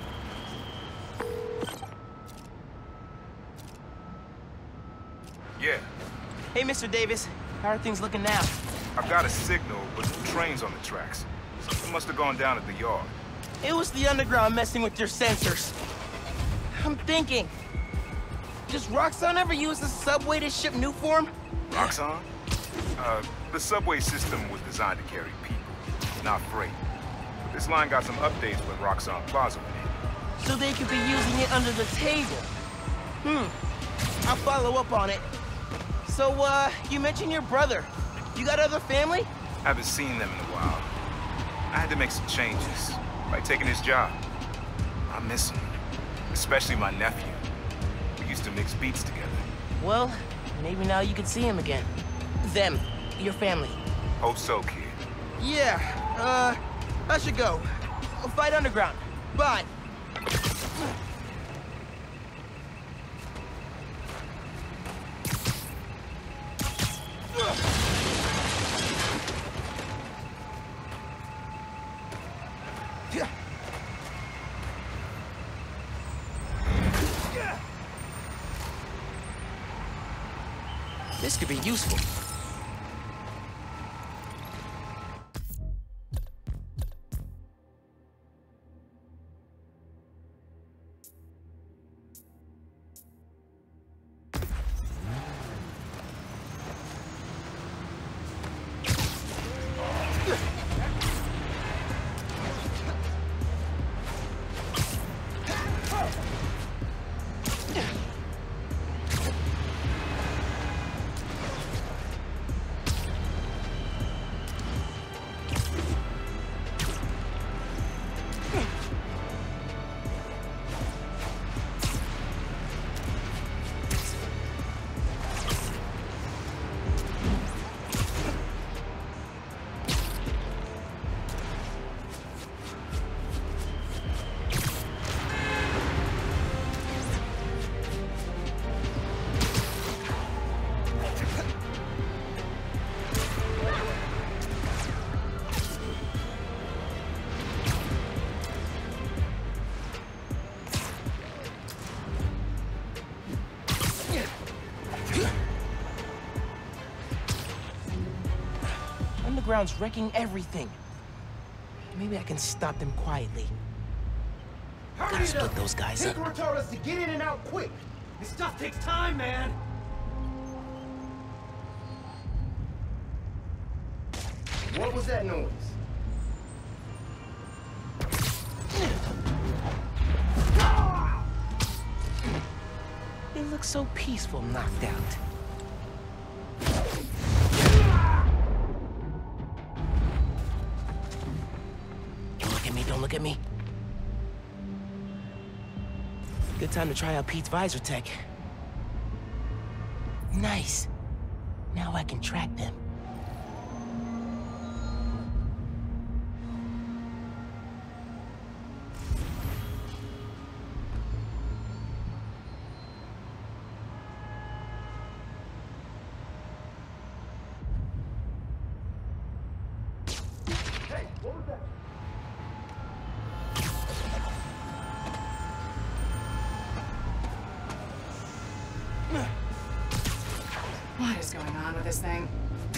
Yeah. Hey, Mr. Davis. How are things looking now? I've got a signal, but no trains on the tracks. Something must have gone down at the yard. It was the Underground messing with your sensors. I'm thinking, does Roxxon ever use the subway to ship new form? Roxxon? The subway system was designed to carry people, not freight. But this line got some updates when Roxxon Plaza went in. So they could be using it under the table. I'll follow up on it. So, you mentioned your brother. You got other family? Haven't seen them in a while. I had to make some changes, like taking his job. I miss him, especially my nephew. We used to mix beats together. Well, maybe now you can see him again. Them, your family. Hope so, kid. Yeah, I should go. I'll fight Underground. Bye. This could be useful. underground's wrecking everything. Maybe I can stop them quietly. Gotta split those guys up. Encoder told us to get in and out quick. This stuff takes time, man. What was that noise? They look so peaceful knocked out. Don't look at me, don't look at me. Good time to try out Pete's visor tech. Nice. Now I can track them. What is going on with this thing?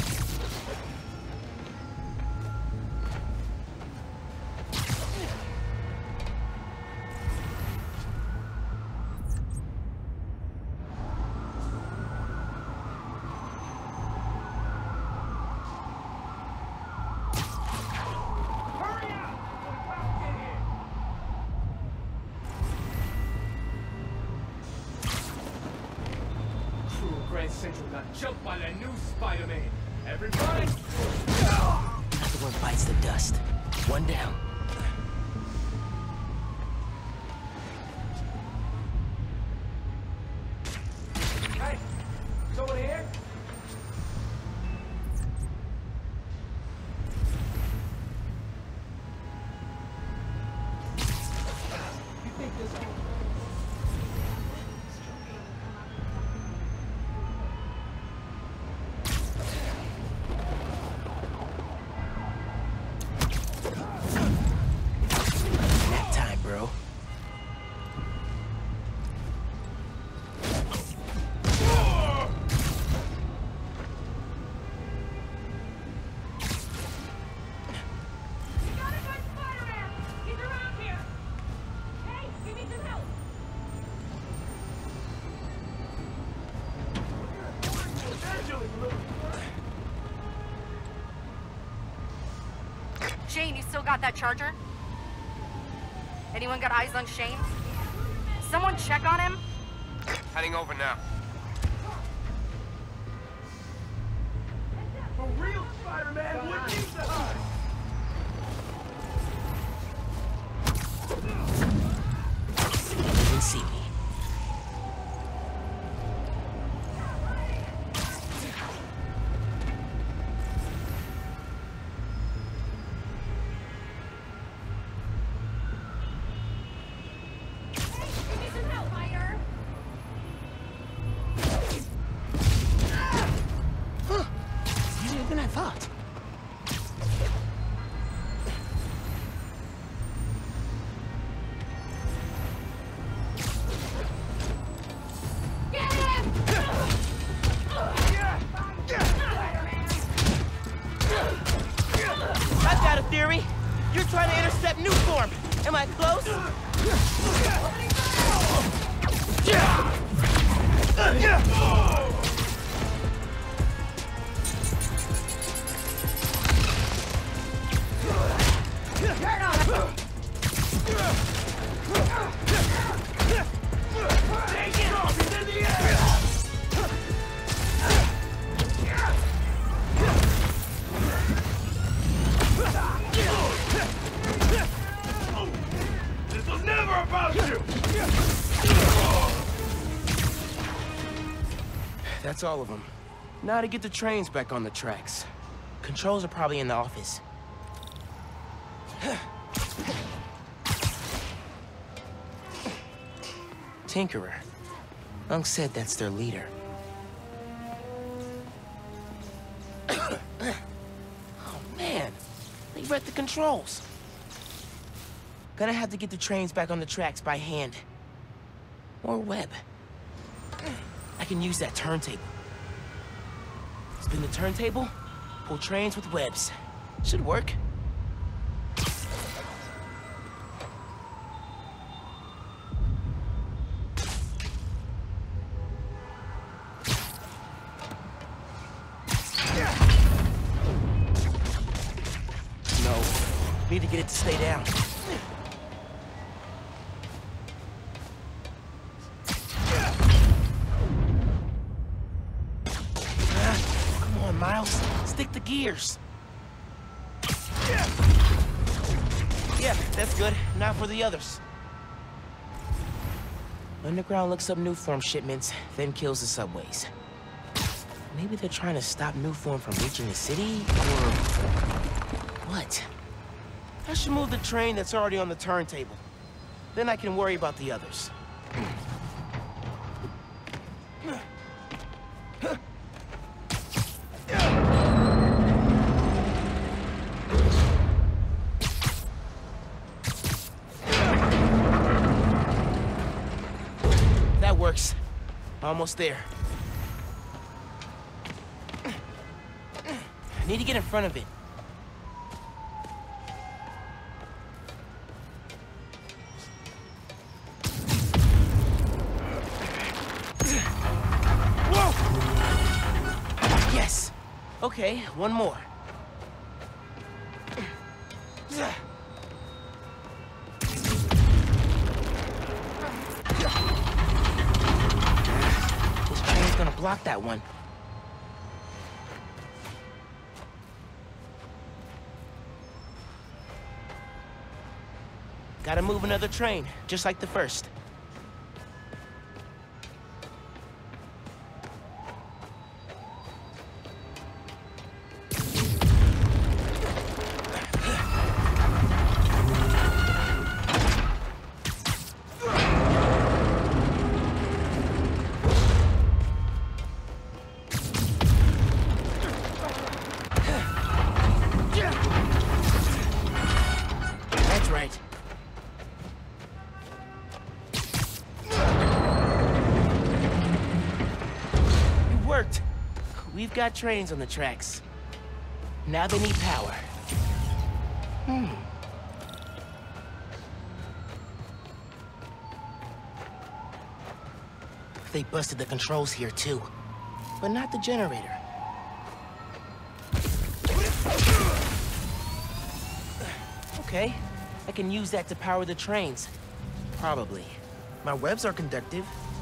Central got jumped by that new Spider-Man. Everybody! Another one bites the dust. One down. Hey! Someone here? You think this... Shane, you still got that charger? Anyone got eyes on Shane? Someone check on him? Heading over now. A real Spider-Man wouldn't need to hide! You can see me. Than I thought. Get him! I've got a theory. You're trying to intercept new form. Am I close? This was never about you! That's all of them. Now to get the trains back on the tracks. Controls are probably in the office. Tinkerer. Unc said that's their leader. Oh man, they read the controls. Gonna have to get the trains back on the tracks by hand. Or web. I can use that turntable. Spin the turntable, Pull trains with webs. Should work. No. Need to get it to stay down. Come on, Miles. Stick the gears. Yeah, that's good. Now for the others. Underground looks up Nuform shipments, then kills the subways. Maybe they're trying to stop Nuform from reaching the city, or what? I should move the train that's already on the turntable. Then I can worry about the others. That works. Almost there. Need to get in front of it. Whoa! Yes. Okay, one more. This train's gonna block that one. Gotta move another train, just like the first. That's right. We've got trains on the tracks. Now they need power. They busted the controls here too, but not the generator. Okay, I can use that to power the trains. Probably. My webs are conductive.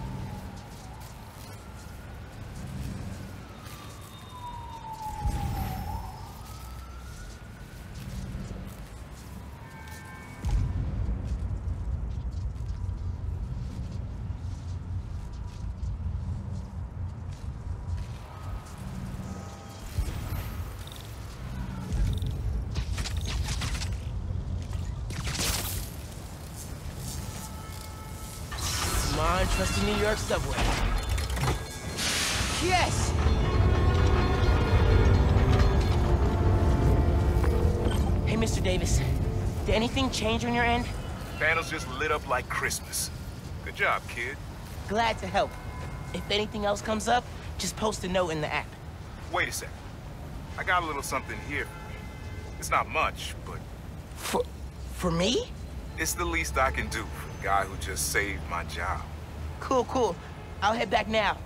Come on, trust the New York subway. Yes! Hey, Mr. Davis. Did anything change on your end? Panels just lit up like Christmas. Good job, kid. Glad to help. If anything else comes up, just post a note in the app. Wait a second. I got a little something here. It's not much, but... For me? It's the least I can do for a guy who just saved my job. Cool, cool. I'll head back now.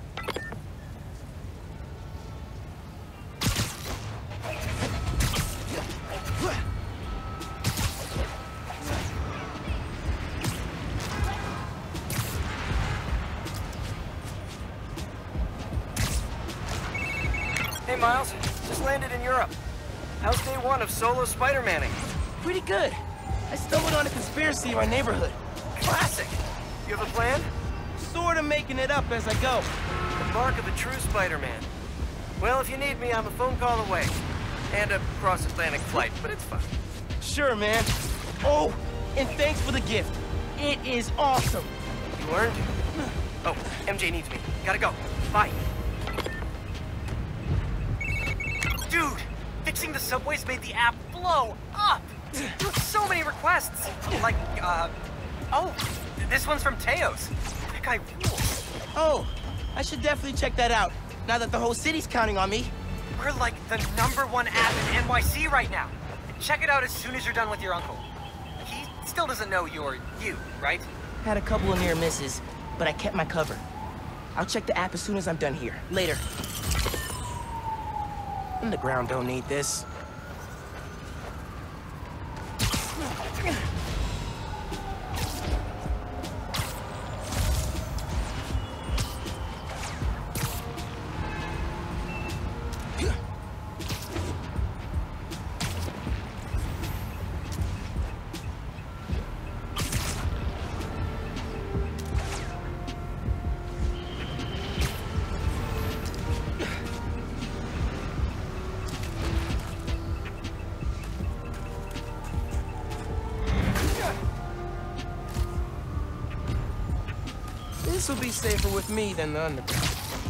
Hey, Miles. Just landed in Europe. How's day one of solo Spider-Manning? Pretty good. I stumbled on a conspiracy in my neighborhood. Classic. You have a plan? Sort of making it up as I go. The mark of a true Spider-Man. Well, if you need me, I'm a phone call away. And a cross-Atlantic flight, but it's fine. Sure, man. Oh, and thanks for the gift. It is awesome. You earned it. Oh, MJ needs me. Gotta go. Bye. Dude, fixing the subways made the app blow up. So many requests. Like, oh, this one's from Teos. That guy rules. Oh, I should definitely check that out, now that the whole city's counting on me. We're like the #1 app in NYC right now. Check it out as soon as you're done with your uncle. He still doesn't know you're you, right? Had a couple of near misses, but I kept my cover. I'll check the app as soon as I'm done here. Later. Underground don't need this. This will be safer with me than the underground.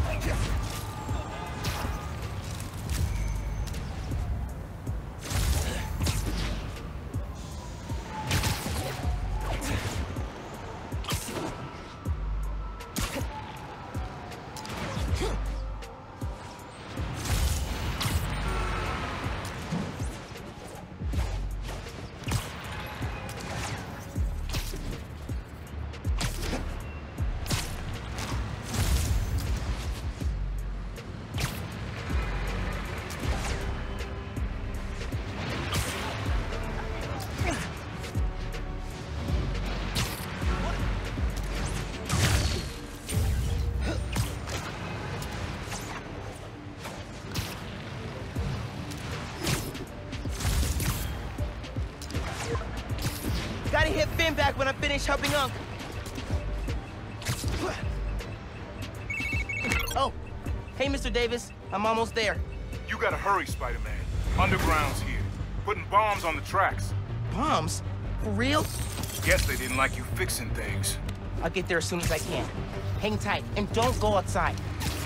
Gotta hit Finn back when I finish helping Unc. Oh, hey, Mr. Davis. I'm almost there. You gotta hurry, Spider-Man. Underground's here. Putting bombs on the tracks. Bombs? For real? Guess they didn't like you fixing things. I'll get there as soon as I can. Hang tight, and don't go outside.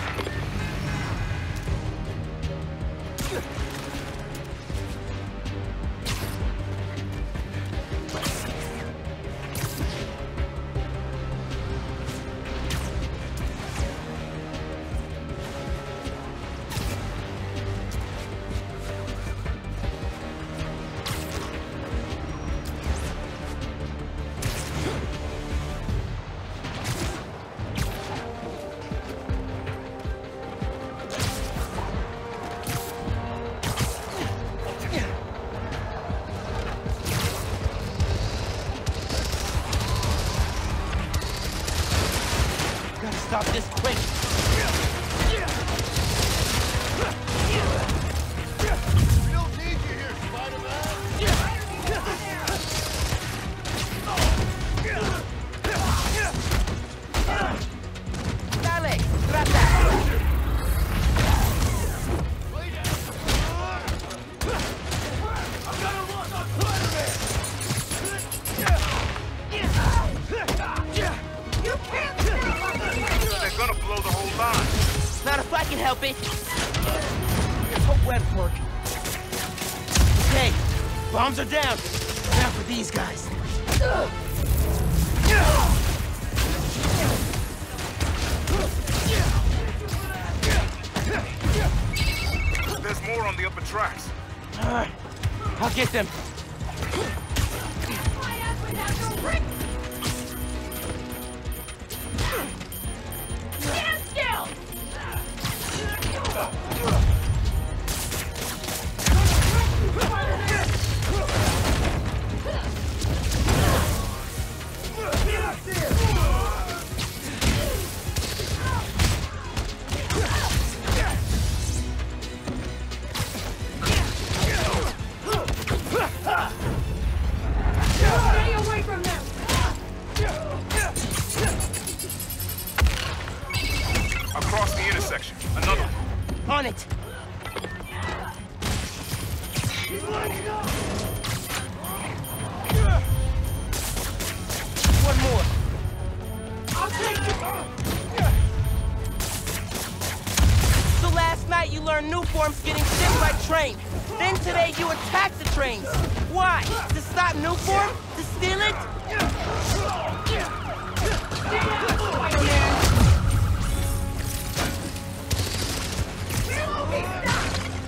Stop this quick! Real danger here, Spider-Man! Dale! Trata! They're gonna blow the whole line. Not if I can help it. Hope web's working. Okay, bombs are down. Now for these guys. There's more on the upper tracks. All right, I'll get them. Stand still! Stay away from them! Across the intersection. Another one. On it. One more. I'll take you! So last night you learned new forms getting sent by train. Then today you attack the trains. Why? To stop new form? To steal it? Stay out, Spider-Man!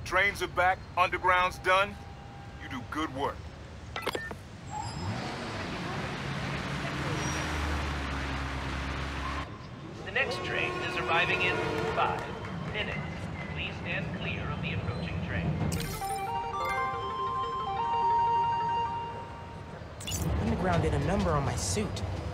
Trains are back, underground's done. You do good work. The next train is arriving in 5 minutes. Please stand clear of the approaching train. Underground did a number on my suit.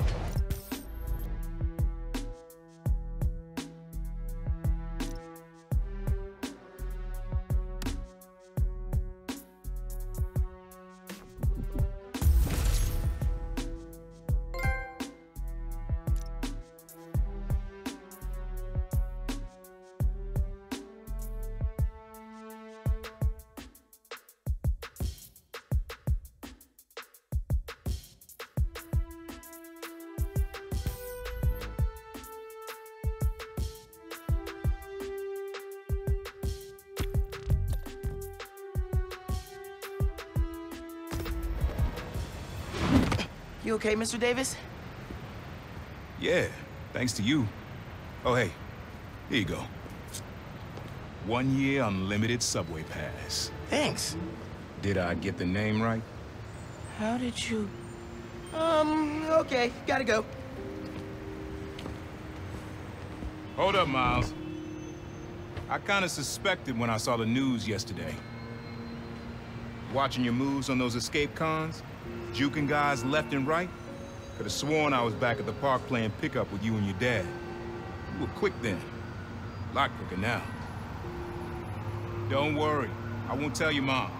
You okay, Mr. Davis? Yeah, thanks to you. Oh, hey, here you go. 1 year unlimited subway pass. Thanks. Did I get the name right? How did you... okay, gotta go. Hold up, Miles. I kinda suspected when I saw the news yesterday. Watching your moves on those escape cons, juking guys left and right, could have sworn I was back at the park playing pickup with you and your dad. You were quick then. A lot quicker now. Don't worry, I won't tell your mom.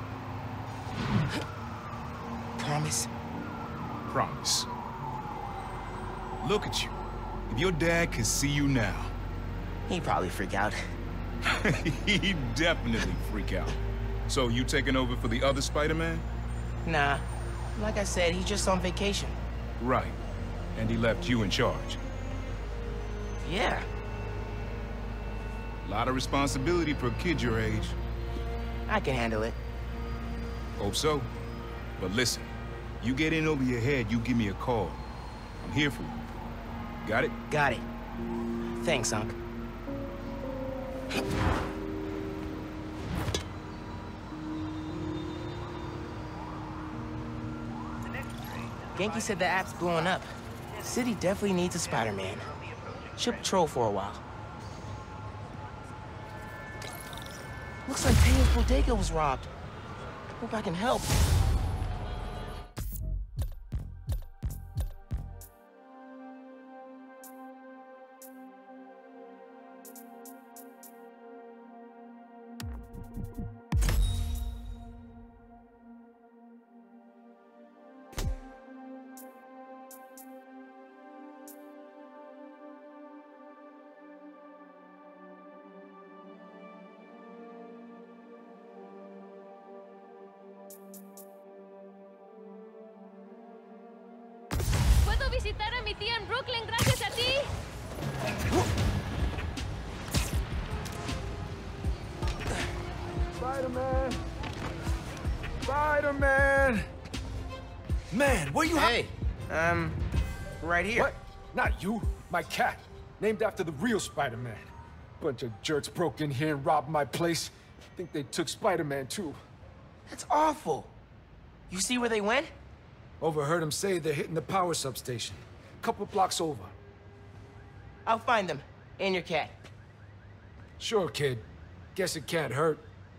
Promise? Promise. Look at you. If your dad could see you now... He'd probably freak out. He'd definitely freak out. So you taking over for the other Spider-Man? Nah. Like I said, he's just on vacation. Right. And he left you in charge. Yeah. A lot of responsibility for a kid your age. I can handle it. Hope so. But listen, you get in over your head, you give me a call. I'm here for you. Got it? Got it. Thanks, Unc. Genki said the app's blowing up. The city definitely needs a Spider-Man. Should patrol for a while. Looks like Teo's bodega was robbed. Hope I can help. Puedo visitar a mi tía en Brooklyn gracias a ti. Spider-Man! Spider-Man! Man, where you Hey, right here. What? Not you. My cat. Named after the real Spider-Man. Bunch of jerks broke in here and robbed my place. Think they took Spider-Man too. That's awful. You see where they went? Overheard them say they're hitting the power substation. Couple blocks over. I'll find them. And your cat. Sure, kid. Guess it can't hurt.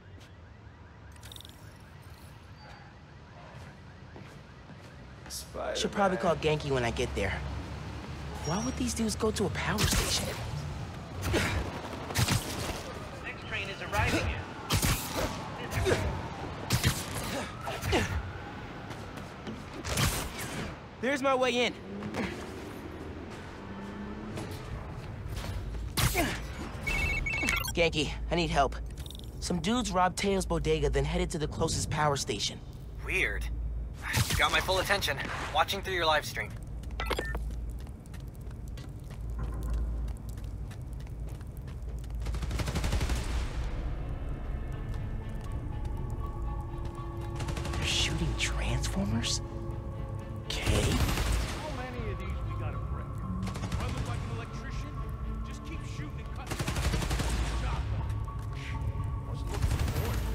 Should probably call Genki when I get there. Why would these dudes go to a power station? Next train is arriving in. There's my way in. Genki, I need help. Some dudes robbed Teo's bodega, then headed to the closest power station. Weird. You got my full attention. Watching through your live stream. They're shooting transformers? Okay. How many of these we gotta break? I look like an electrician? Just keep shooting and cutting. Job done. I was looking for it.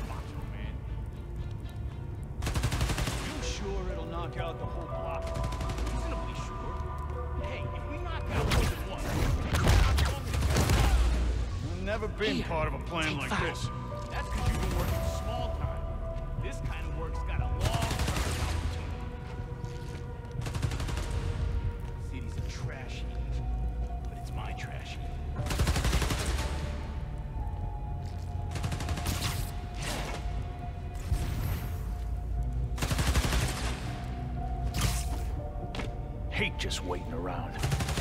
knock out the whole block. Reasonably sure. Hey, if we knock out more than one, I've never been part of a plan like this. that's because you've been working small time. This kind of work's got a long-term opportunity. City's a trash heap, but it's my trash heap. Hate just waiting around.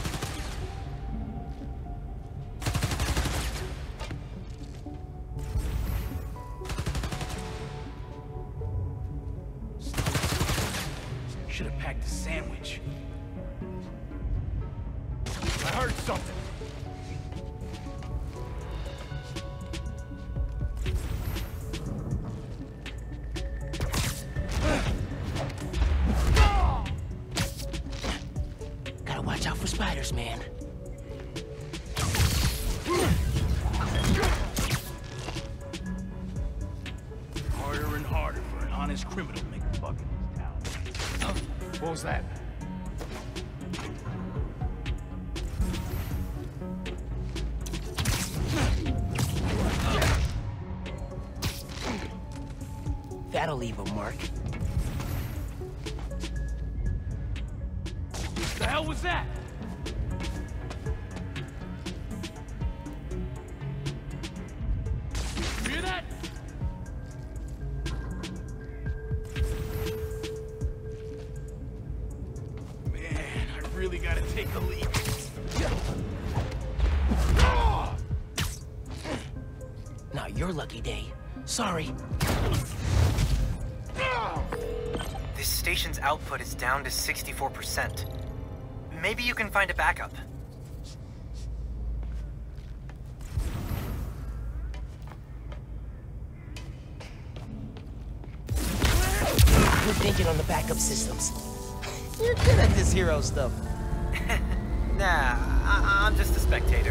Should have packed a sandwich. I heard something. Gotta watch out for spiders, man. Harder and harder for an honest criminal to make a buck in this town. What was that? That'll leave a mark. The hell was that? You hear that? Man, I really gotta take a leak. Not your lucky day. Sorry. This station's output is down to 64%. Maybe you can find a backup. Good thinking on the backup systems. You're good at this hero stuff. Nah, I'm just a spectator.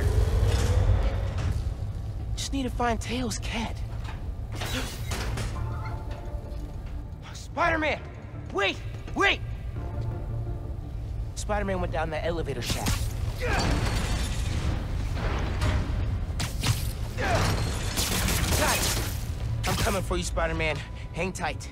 Just need to find Tails' cat. Spider-Man! Wait! Wait! Spider-Man went down that elevator shaft. Got it! I'm coming for you, Spider-Man. Hang tight.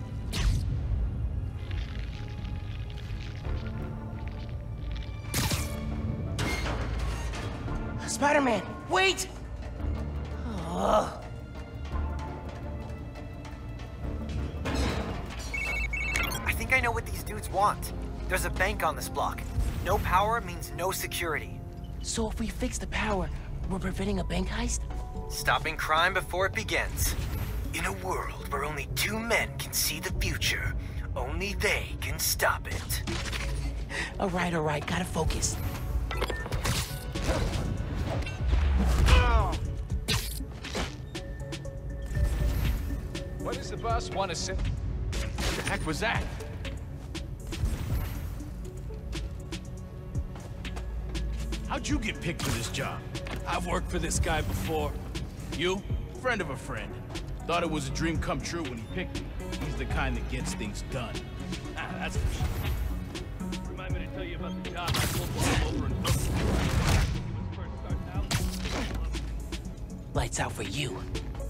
Spider-Man, wait! Oh. I think I know what these dudes want. There's a bank on this block. No power means no security. So if we fix the power, we're preventing a bank heist? Stopping crime before it begins. In a world where only two men can see the future, only they can stop it. All right, gotta focus. What does the boss want to say? What the heck was that? How'd you get picked for this job? I've worked for this guy before. You? Friend of a friend. Thought it was a dream come true when he picked me. He's the kind that gets things done. Ah, that's for sure. Remind me to tell you about the job I pulled one over in Vulcan. Lights out for you.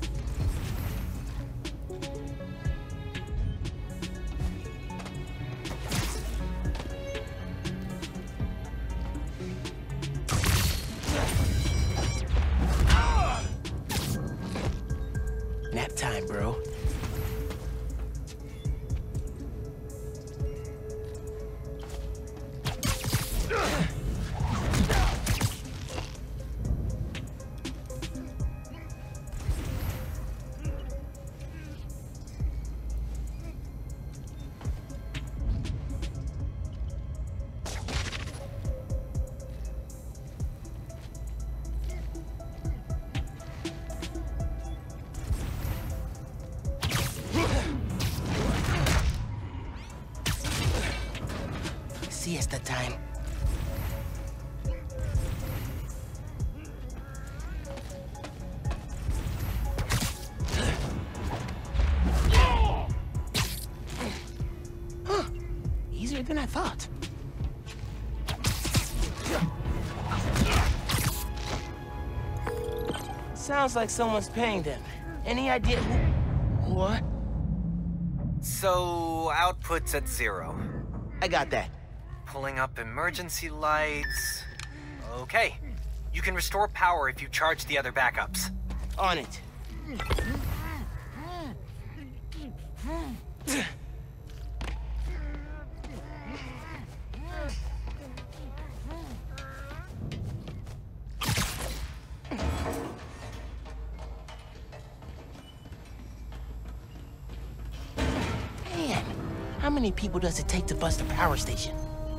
Nap time, bro. Siesta time. easier than I thought. Sounds like someone's paying them. Any idea who? What? So, output's at 0. I got that. Pulling up emergency lights. Okay. You can restore power if you charge the other backups. On it. Man, how many people does it take to bust a power station?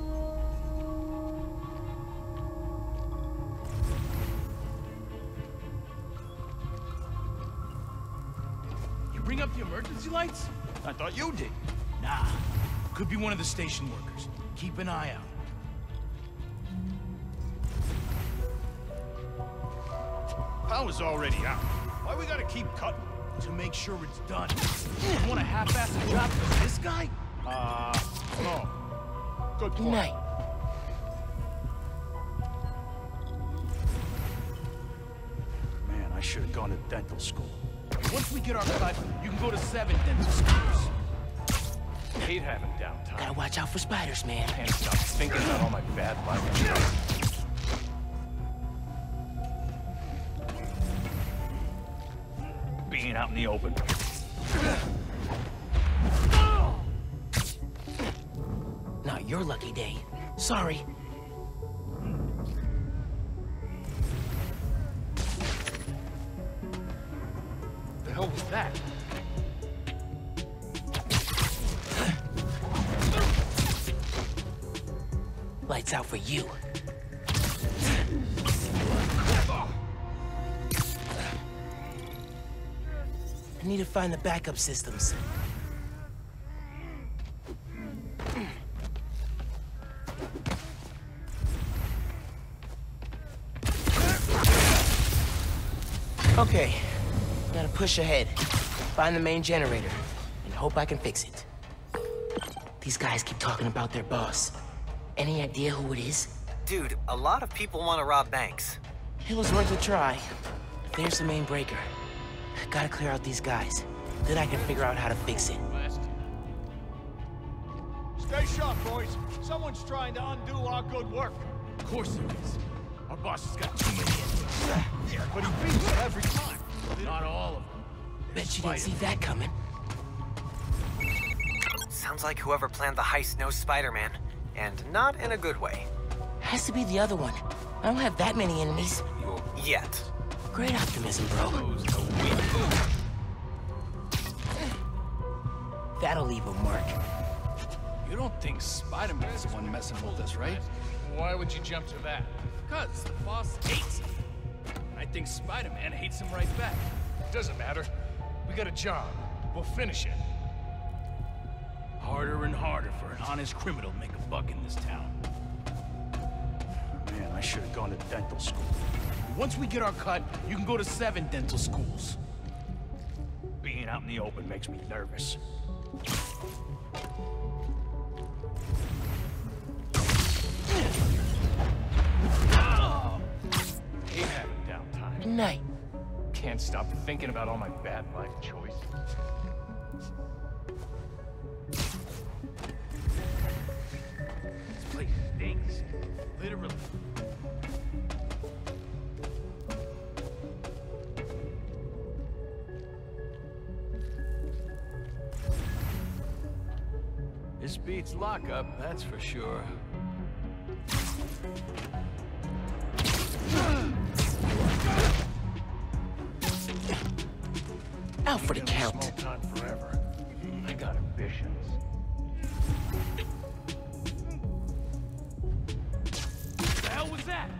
Bring up the emergency lights? I thought you did. Nah. Could be one of the station workers. Keep an eye out. Power's already out. Why we gotta keep cutting? To make sure it's done. You want a half-ass job for this guy? No. Good point. Night. Man, I should have gone to dental school. Once we get our cut, you can go to 7 dental schools. Hate having downtime. Gotta watch out for spiders, man. Can't stop thinking about all my bad life. Being out in the open. Not your lucky day. Sorry. The hell was that? Lights out for you. I need to find the backup systems. Okay, gotta push ahead. Find the main generator, and hope I can fix it. These guys keep talking about their boss. Any idea who it is? Dude, a lot of people want to rob banks. It was worth a try. There's the main breaker. Gotta clear out these guys. Then I can figure out how to fix it. Stay sharp, boys. Someone's trying to undo our good work. Of course there is. Our boss has got too many enemies. Yeah, but he beats it every time. Not all of them. Bet you didn't see that coming. Sounds like whoever planned the heist knows Spider-Man. And not in a good way. Has to be the other one. I don't have that many enemies. Yet. Great optimism, bro. That'll leave a mark. You don't think Spider-Man's the one messing with us, right? Why would you jump to that? Because the boss hates him. I think Spider-Man hates him right back. Doesn't matter. We got a job. We'll finish it. Harder and harder for an honest criminal to make a buck in this town. Man, I should have gone to dental school. Once we get our cut, you can go to 7 dental schools. Being out in the open makes me nervous. Hate having downtime. Night. Can't stop thinking about all my bad life choices. This place stinks. Literally. This beats lockup, that's for sure. Out for the count. Small time forever. I got ambitions. What the hell was that?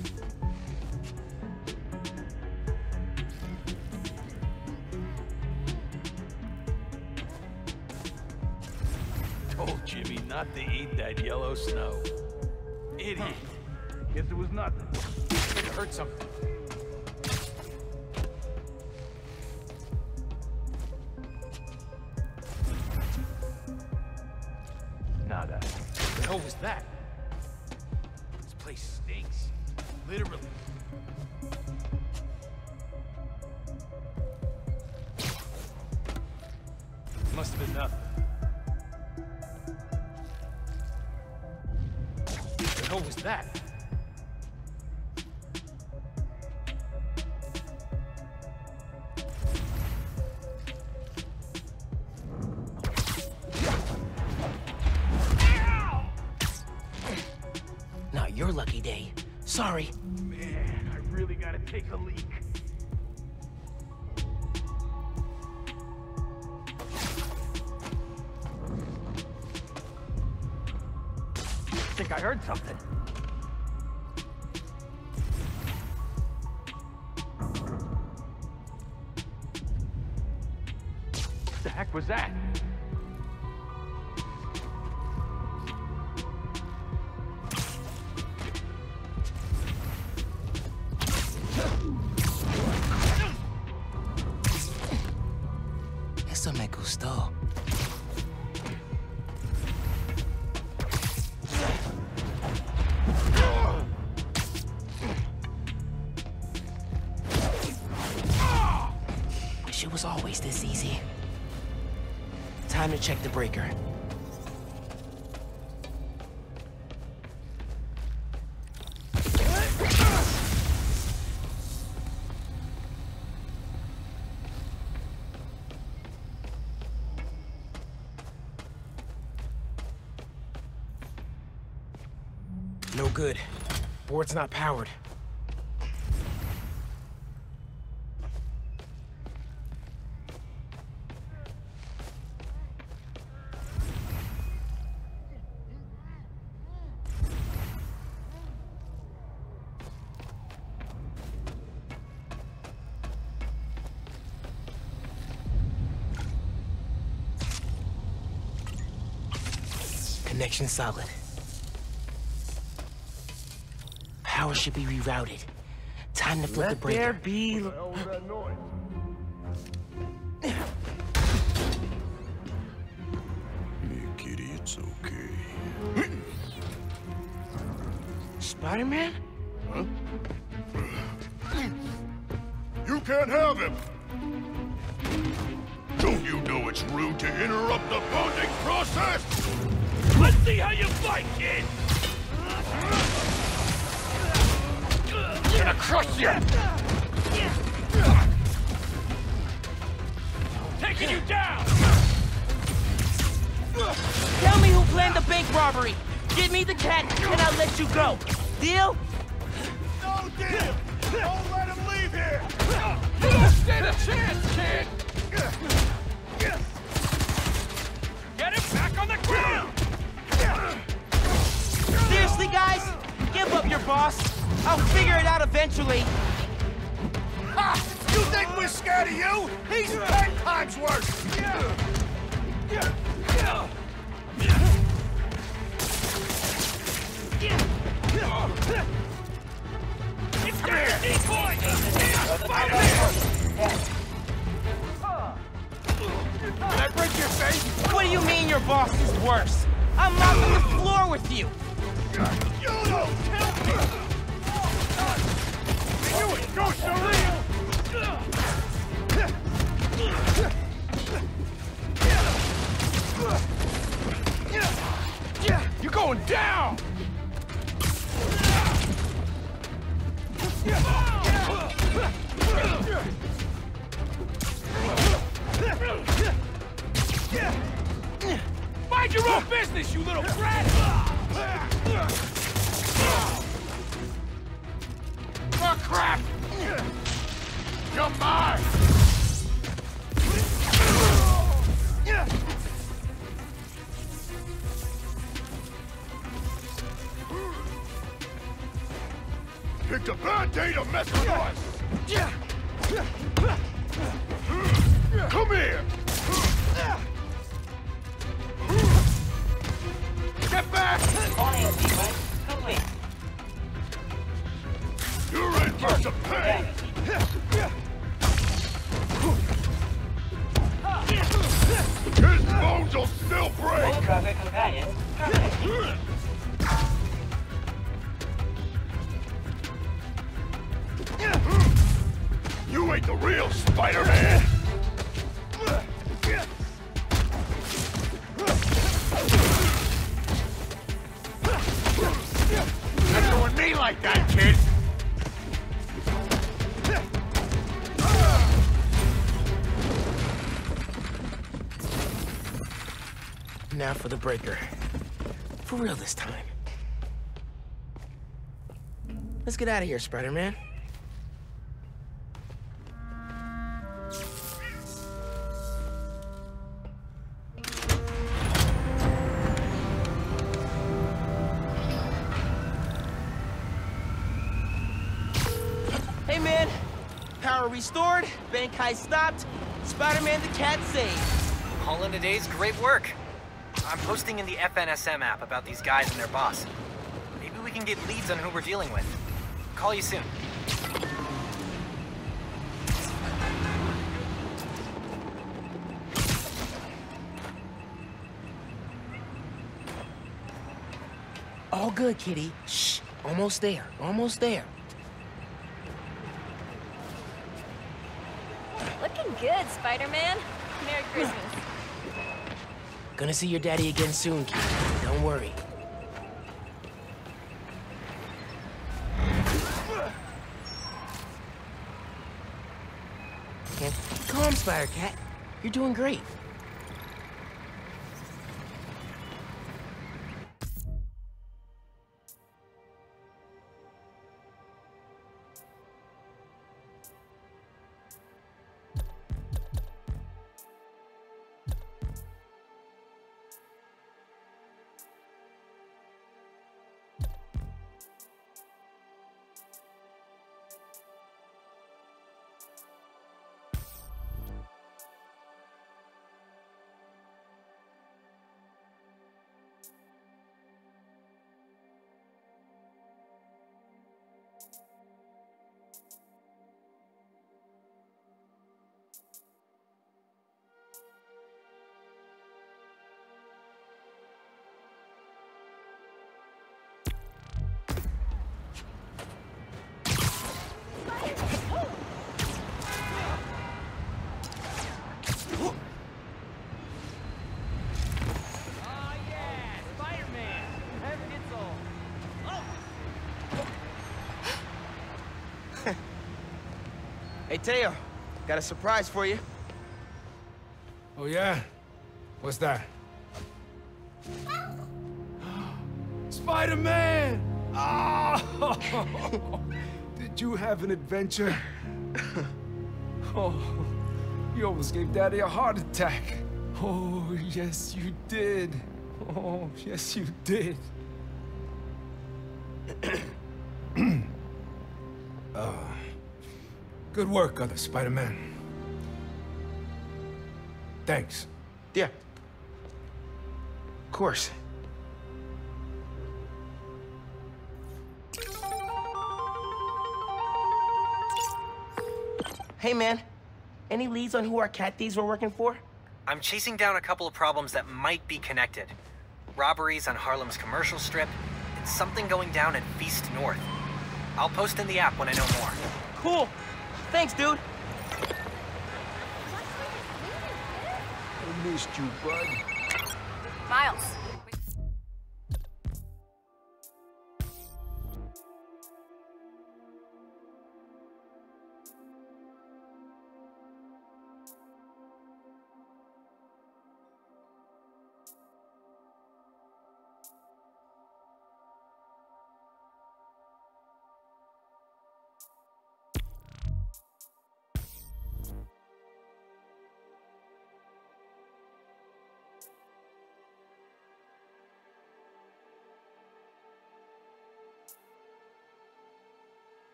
Told Jimmy not to eat that yellow snow. Idiot. Guess it was nothing. It hurt something. Nada. hell was that? This place stinks. Literally. Must have been nothing. What the hell was that? Not your lucky day. Sorry. Man, I really gotta take a leak. I think I heard something. What the heck was that? Eso me gustó. Wish it was always this easy. Time to check the breaker. No good. Board's not powered. Connection solid. Power should be rerouted. Time to flip the breaker. Let there be... Kitty, it's okay. Spider-Man? Huh? You can't have him! Don't you know it's rude to interrupt the bonding process? Let's see how you fight, kid! I'm gonna crush you! Taking you down! Tell me who planned the bank robbery! Give me the cat, and I'll let you go! Deal? No deal! Don't let him leave here! You don't stand a chance, kid! Get him back on the ground! Seriously, guys? Give up your boss. I'll figure it out eventually. Ha! You think we're scared of you? He's 10 times worse! It's a decoy! Did I break your face? What do you mean your boss is worse? I'm mopping the floor with you. You don't kill me! You ain't go surreal! You're going down! Mind your own business, you little brat! Oh, crap! You're mine! Picked a bad day to mess with us! Come here! Get back! Audio sequence complete. You're in for some pain! His bones will still break! Full traffic companions terminated. real Spider-Man. Not doing me like that, kid. Now for the breaker. For real this time. Let's get out of here, Spider-Man. Hey, man. Power restored, bank heist stopped, Spider-Man the cat saved. All in a day's great work. I'm posting in the FNSM app about these guys and their boss. Maybe we can get leads on who we're dealing with. Call you soon. All good, kitty. Shh. Almost there. Almost there. Looking good, Spider-Man. Merry Christmas. Gonna see your daddy again soon, kitty. Don't worry. Calm, Spider-Cat. You're doing great. Hey, Teo, got a surprise for you. Oh, yeah? What's that? Spider-Man! Oh! Did you have an adventure? Oh, you almost gave Daddy a heart attack. Oh, yes, you did. Oh, yes, you did. Good work, other Spider-Man. Thanks. Yeah. Of course. Hey, man. Any leads on who our cat thieves were working for? I'm chasing down a couple of problems that might be connected. Robberies on Harlem's commercial strip, and something going down at Feast North. I'll post in the app when I know more. Cool. Thanks, dude. I missed you, bud. Miles.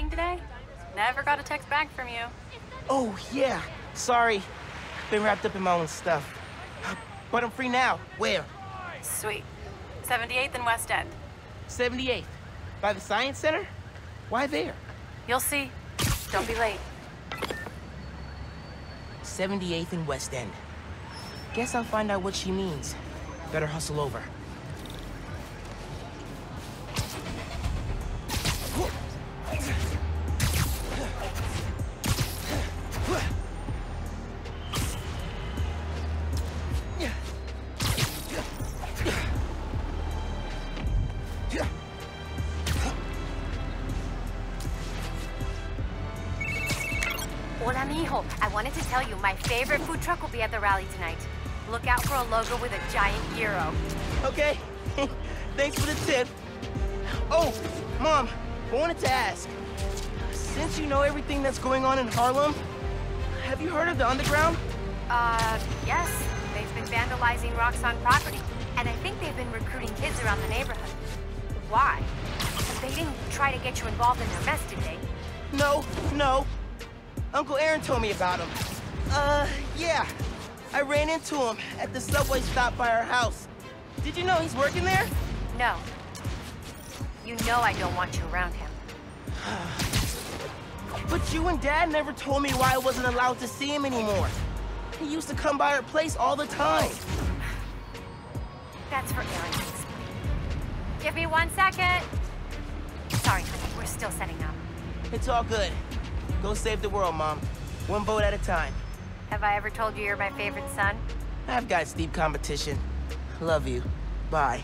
today? Never got a text back from you. Oh, yeah. Sorry. Been wrapped up in my own stuff. But I'm free now. Where? Sweet. 78th and West End. 78th. By the Science Center? Why there? You'll see. Don't be late. 78th and West End. Guess I'll find out what she means. Better hustle over. Hola, mijo. I wanted to tell you, my favorite food truck will be at the rally tonight. Look out for a logo with a giant gyro. Okay. Thanks for the tip. Oh, Mom, I wanted to ask. Since you know everything that's going on in Harlem, have you heard of the Underground? Yes. They've been vandalizing Roxxon property, and I think they've been recruiting kids around the neighborhood. Why? They didn't try to get you involved in their mess, did they? No. Uncle Aaron told me about him. Yeah. I ran into him at the subway stop by our house. Did you know he's working there? No. You know I don't want you around him. But you and Dad never told me why I wasn't allowed to see him anymore. He used to come by our place all the time. That's for Aaron to explain. Give me 1 second. Sorry, honey, we're still setting up. It's all good. Go save the world, Mom. One vote at a time. Have I ever told you you're my favorite son? I've got steep competition. Love you. Bye.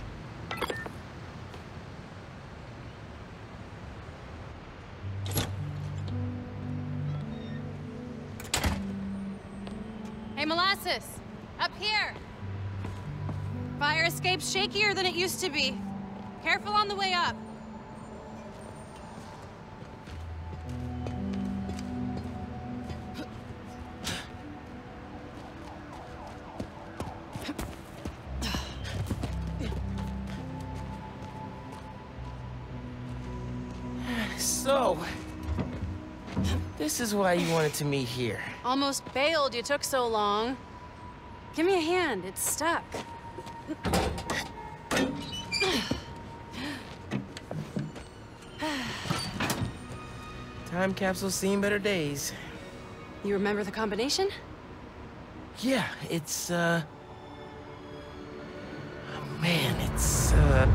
Hey, Molasses! Up here! Fire escape's shakier than it used to be. Careful on the way up. So, this is why you wanted to meet here. Almost bailed you took so long. Give me a hand, it's stuck. Time capsule's seen better days. You remember the combination? Yeah, it's, oh man, it's,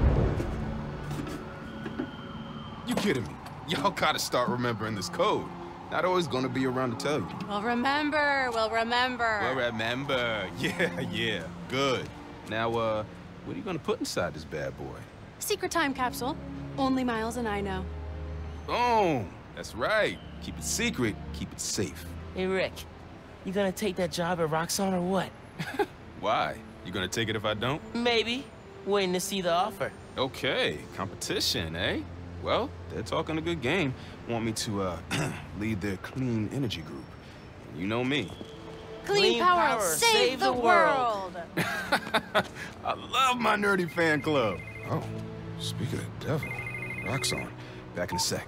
You kidding me? Y'all gotta start remembering this code. Not always gonna be around to tell you. We'll remember. We'll remember. Yeah. Good. Now, what are you gonna put inside this bad boy? Secret time capsule. Only Miles and I know. Boom! That's right. Keep it secret, keep it safe. Hey, Rick. You gonna take that job at Roxxon or what? Why? You gonna take it if I don't? Maybe. Waiting to see the offer. Okay, competition, eh? Well, they're talking a good game. Want me to, lead their clean energy group. You know me. Clean power, save the world! I love my nerdy fan club. Oh, speaking of the devil, Roxxon. Back in a sec.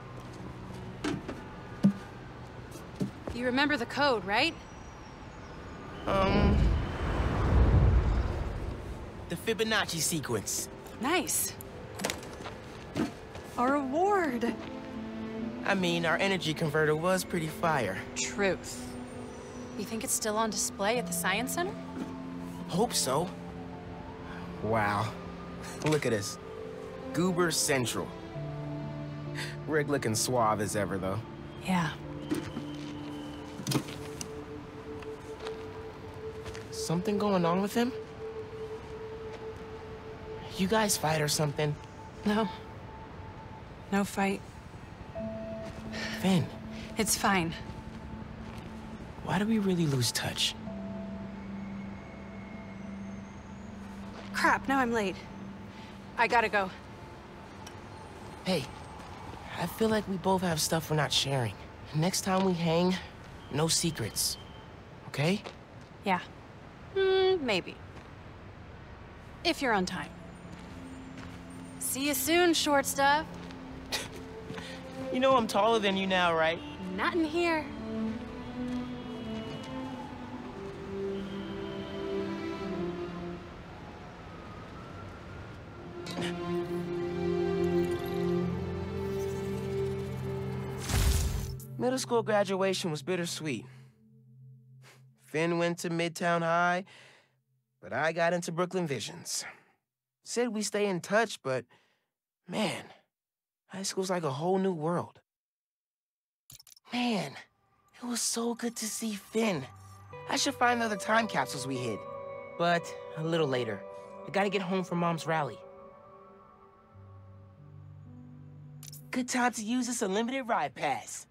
You remember the code, right? The Fibonacci sequence. Nice. A reward. I mean, our energy converter was pretty fire. Truth. You think it's still on display at the Science Center? Hope so. Wow. Look at us. Goober Central. Rick looking suave as ever, though. Yeah. Something going on with him? You guys fight or something? No. No fight. Finn. It's fine. Why do we really lose touch? Crap, now I'm late. I gotta go. Hey, I feel like we both have stuff we're not sharing. Next time we hang, no secrets. Okay? Yeah. Maybe. If you're on time. See you soon, short stuff. You know I'm taller than you now, right? Not in here. Middle school graduation was bittersweet. Finn went to Midtown High, but I got into Brooklyn Visions. Said we stay in touch, but man, high school's like a whole new world. Man, it was so good to see Finn. I should find the other time capsules we hid. But a little later. I gotta get home from Mom's rally. Good time to use this unlimited ride pass.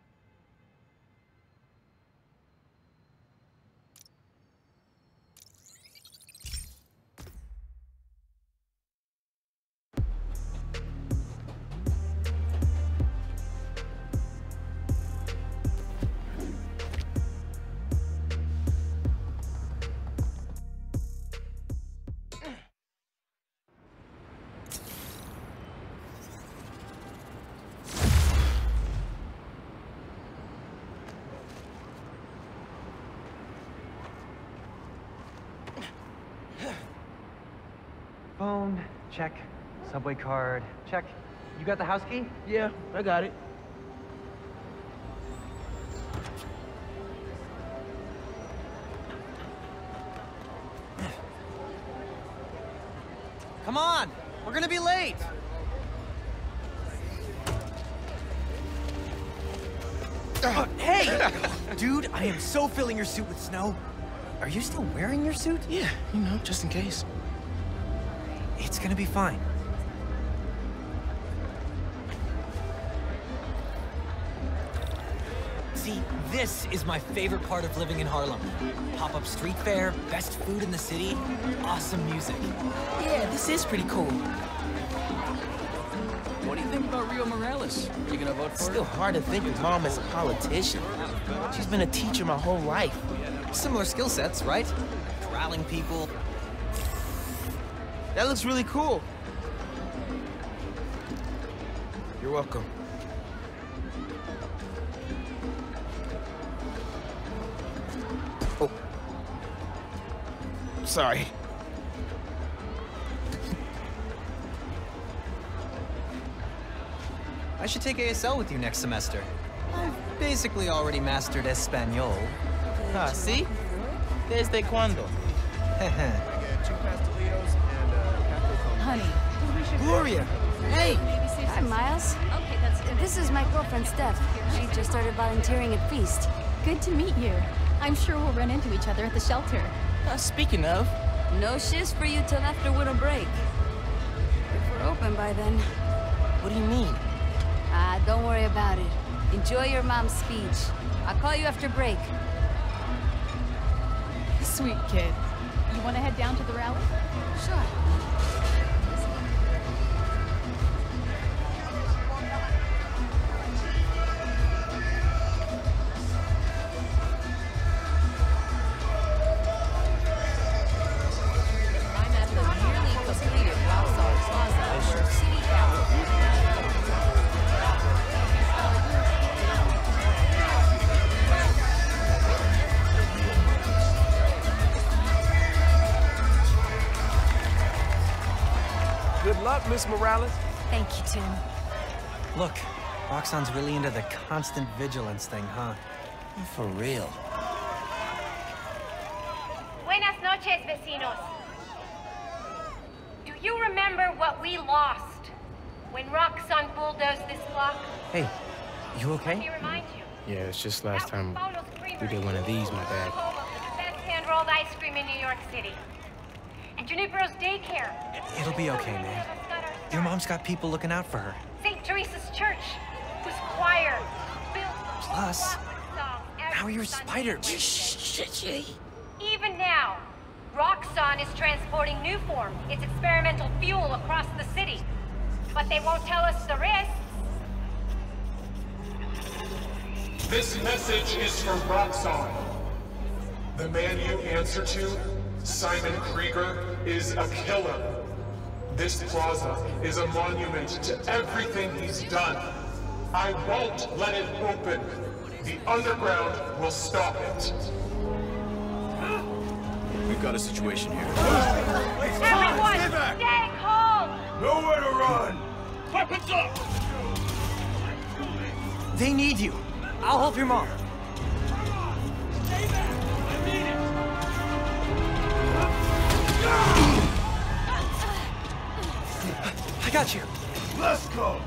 Phone, check. Subway card, check. You got the house key? Yeah, I got it. Come on! We're gonna be late! Hey! Dude, I am so filling your suit with snow. Are you still wearing your suit? Yeah, you know, just in case. It's gonna be fine. See, this is my favorite part of living in Harlem. Pop-up street fair, best food in the city, awesome music. Yeah, this is pretty cool. What do you think about Rio Morales? Are you gonna vote for It's still hard to think of Mom as a politician. She's been a teacher my whole life. Similar skill sets, right? Corralling people. That looks really cool. You're welcome. Oh. Sorry. I should take ASL with you next semester. I've basically already mastered Espanol. Ah, see? Desde cuando? Honey. Gloria! Hey! Hi, Miles. Okay, that's good. This is my girlfriend, Steph. She just started volunteering at Feast. Good to meet you. I'm sure we'll run into each other at the shelter. Speaking of... No shifts for you till after winter break. If we're open by then. What do you mean? Don't worry about it. Enjoy your mom's speech. I'll call you after break. Sweet kid. You want to head down to the rally? Sure. I'm at the nearly completed Vauxhall Plaza, where City Council. Good luck, Miss Morales. Thank you, Tim. Look, Roxanne's really into the constant vigilance thing, huh? For real. Buenas noches, vecinos. Do you remember what we lost when Roxanne bulldozed this block? Hey, you Let okay? me remind you. Yeah, it's just last time we did one of these, my bad. Home of the best hand-rolled ice cream in New York City. And Junipero's daycare. It'll be okay, man. Your mom's got people looking out for her. St. Teresa's Church, whose choir built Plus, now you're Spider. Even now, Roxanne is transporting Newform, its experimental fuel, across the city. But they won't tell us the risks. This message is for Roxanne. The man you answer to, Simon Krieger, is a killer. This plaza is a monument to everything he's done. I won't let it open. The underground will stop it. We've got a situation here. Everyone, stay calm! Nowhere to run! Weapons up! They need you. I'll help your mom. Stay back! I need it! I got you. Let's go!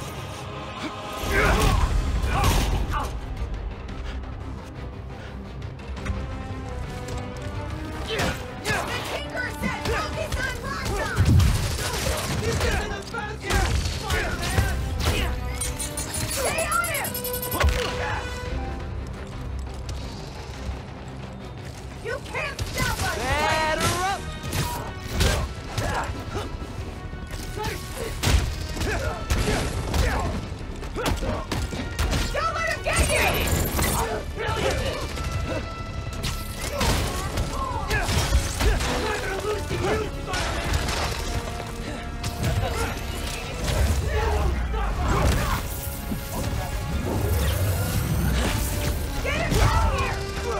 You can't stop us! Batter up! Don't let him get you! Get him down here!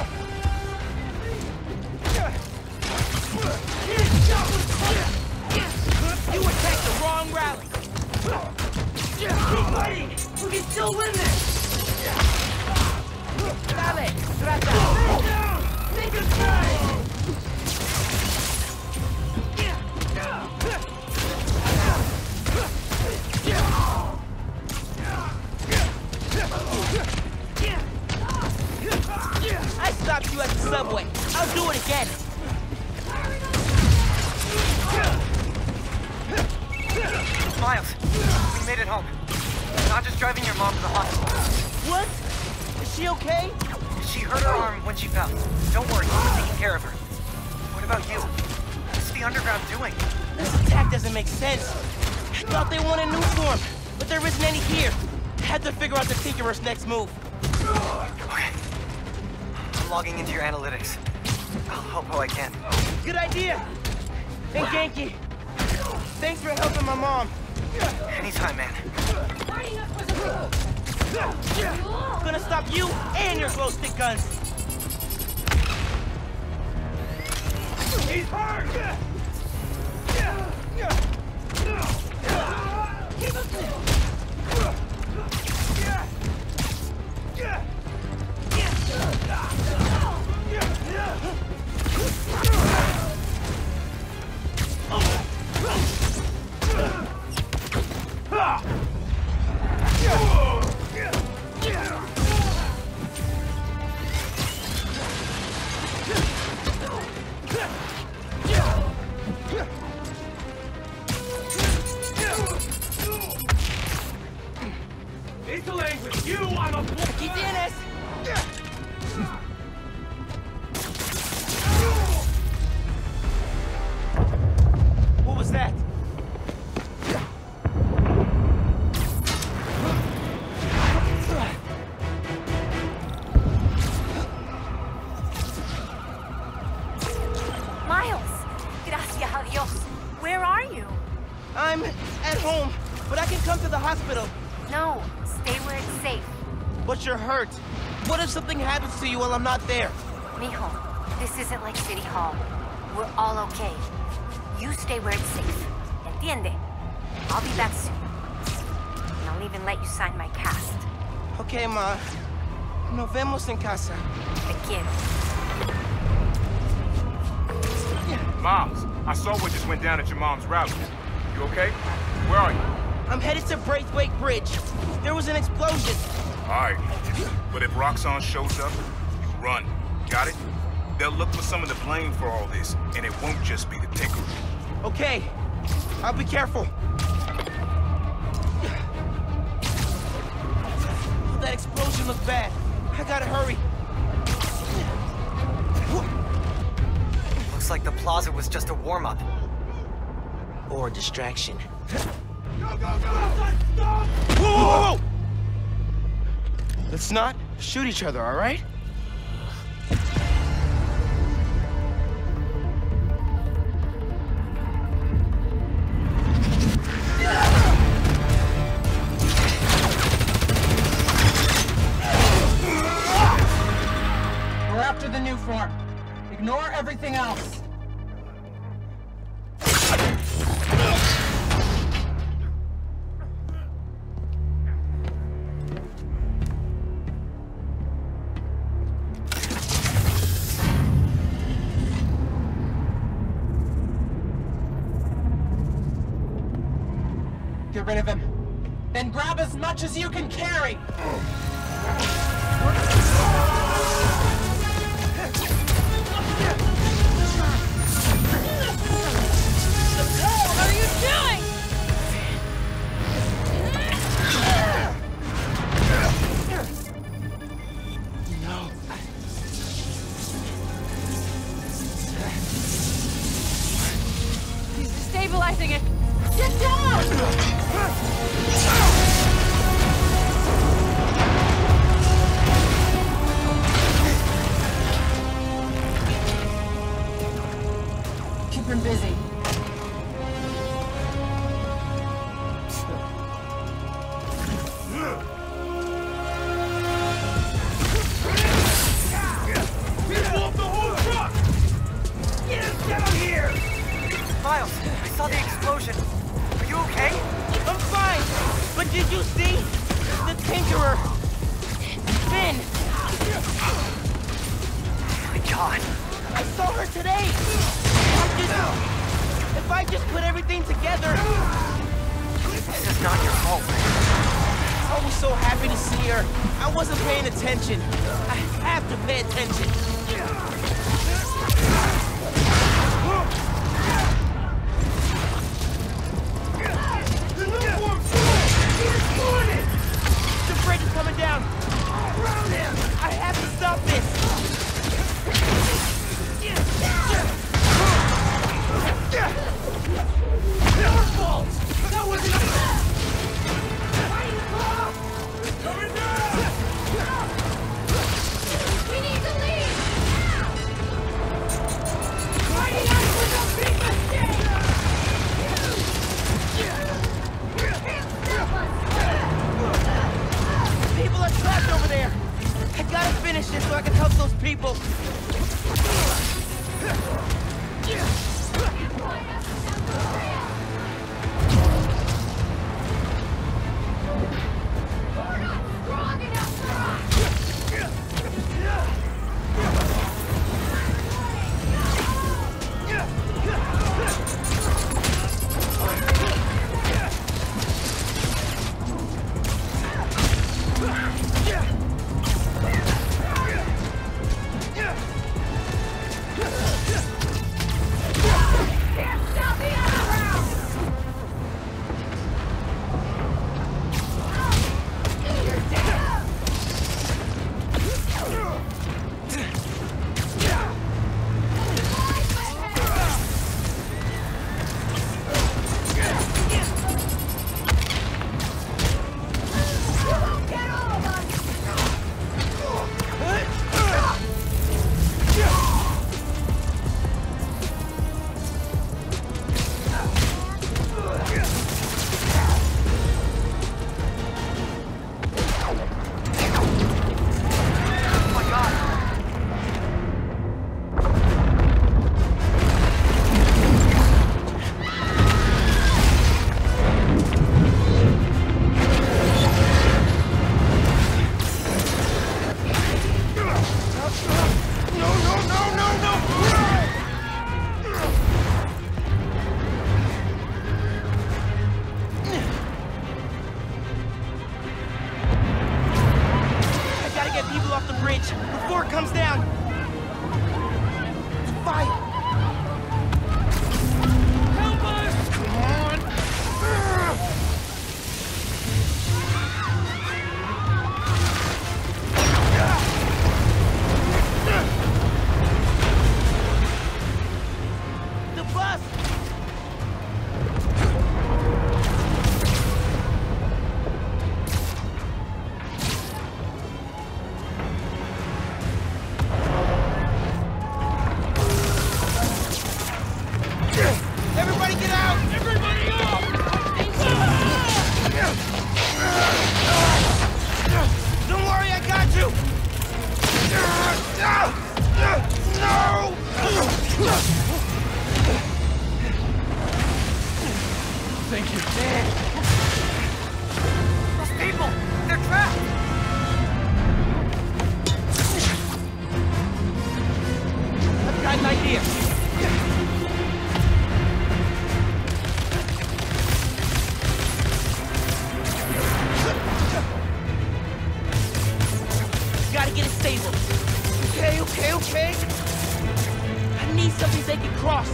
You attacked the wrong rally! Keep fighting! We can still win this! Dale, trata! Make him pay! I stopped you at the subway. I'll do it again. Miles, we made it home. Not just driving your mom to the hospital. What? Is she okay? She hurt her arm when she fell. Don't worry, I'm taking care of her. What about you? What's the underground doing? This attack doesn't make sense. I thought they wanted new form, but there isn't any here. Had to figure out the Tinkerer's next move. Okay. I'm logging into your analytics. I'll help how I can. Good idea. And Genki, thanks for helping my mom. Anytime, man. Gonna stop you and your glow stick guns. He's hurt! Keep him It's the language. You, I'm a fool. Aquí tienes. What was that? Miles! Gracias a Dios. Where are you? I'm at home, but I can come to the hospital. No, stay where it's safe. But you're hurt. What if something happens to you while I'm not there? Mijo, this isn't like City Hall. We're all okay. You stay where it's safe. Entiende? I'll be back soon. And I'll even let you sign my cast. Okay, Ma. Nos vemos en casa. Te quiero. Miles, I saw what just went down at your mom's rally. You okay? Where are you? I'm headed to Braithwaite Bridge. There was an explosion. All right. But if Roxxon shows up, you run. Got it? They'll look for some of the blame for all this, and it won't just be the Tinkerer. Okay. I'll be careful. That explosion looked bad. I gotta hurry. Looks like the plaza was just a warm-up. Or a distraction. Go, go, go! Stop! Whoa, whoa, whoa! Let's not shoot each other, all right? Ignore everything else. Get rid of him. Then grab as much as you can carry! What are you doing? No. He's destabilizing it. Get down! Keep him busy. Miles, I saw the explosion. Are you okay? I'm fine! But did you see? The Tinkerer! Finn! Oh my god. I saw her today! If I just put everything together... This is not your fault. I was so happy to see her. I wasn't paying attention. I have to pay attention. The bridge is coming down. I have to stop this. Your fault! That wasn't enough! Coming down! We need to leave! Now! Fighting us was a big mistake! People are trapped over there. I gotta finish this so I can help those people. something they can cross.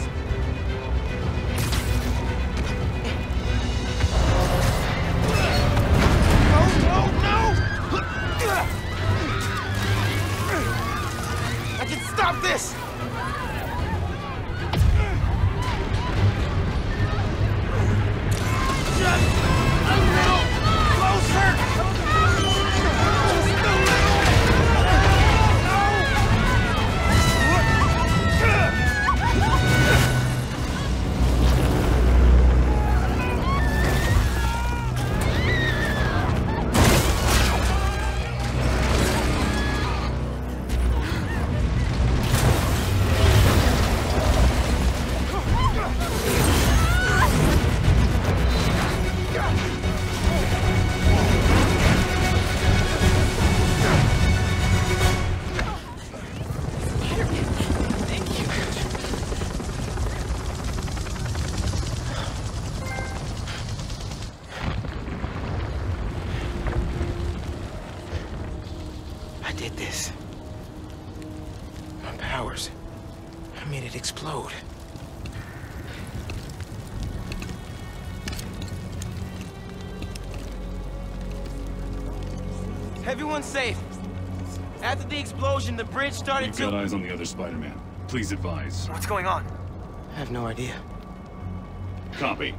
I can stop this! Just a little closer! Just a I did this. My powers. I made it explode. Everyone's safe. After the explosion, the bridge started We've got eyes on the other Spider-Man. Please advise. What's going on? I have no idea. Copy.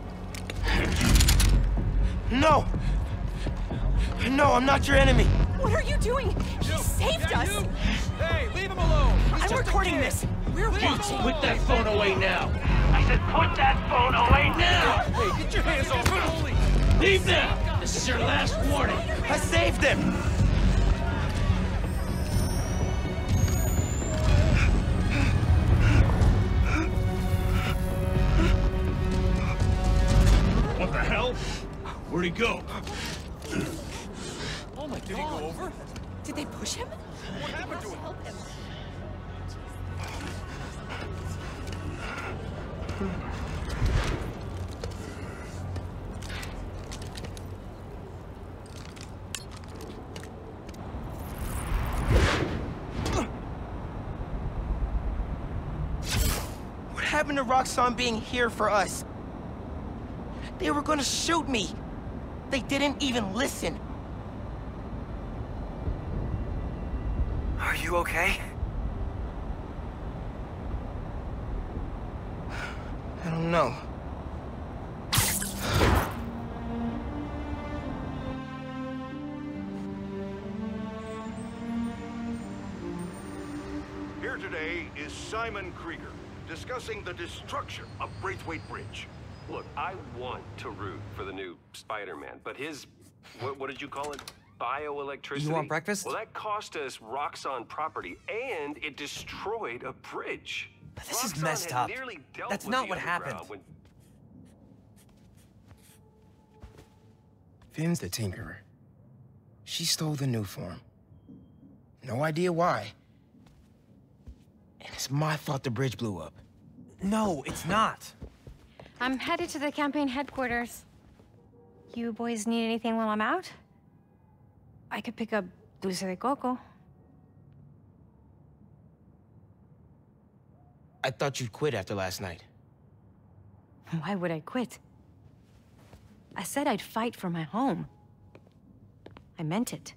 No! No, I'm not your enemy. What are you doing? He saved us! Hey, leave him alone! I'm recording this! We're watching! Put that phone away now! I said put that phone away now! Hey, get your hands off him! Holy! Leave now! This is your last warning! I saved him! What the hell? Where'd he go? Oh my, did he go over? Did they push him? What happened to him? Help him. What happened to Roxxon being here for us? They were gonna shoot me. They didn't even listen. Are you okay? I don't know. Here today is Simon Krieger, discussing the destruction of Braithwaite Bridge. Look, I want to root for the new Spider-Man, but his, what did you call it? Bioelectricity? You want breakfast? Well, that cost us Roxxon property, and it destroyed a bridge. But this is Roxxon messed had up. nearly dealt That's with not the what underground happened. when- Finn's the Tinkerer. She stole the new form. No idea why. And it's my fault the bridge blew up. No, it's not. I'm headed to the campaign headquarters. You boys need anything while I'm out? I could pick up dulce de coco. I thought you'd quit after last night. Why would I quit? I said I'd fight for my home. I meant it.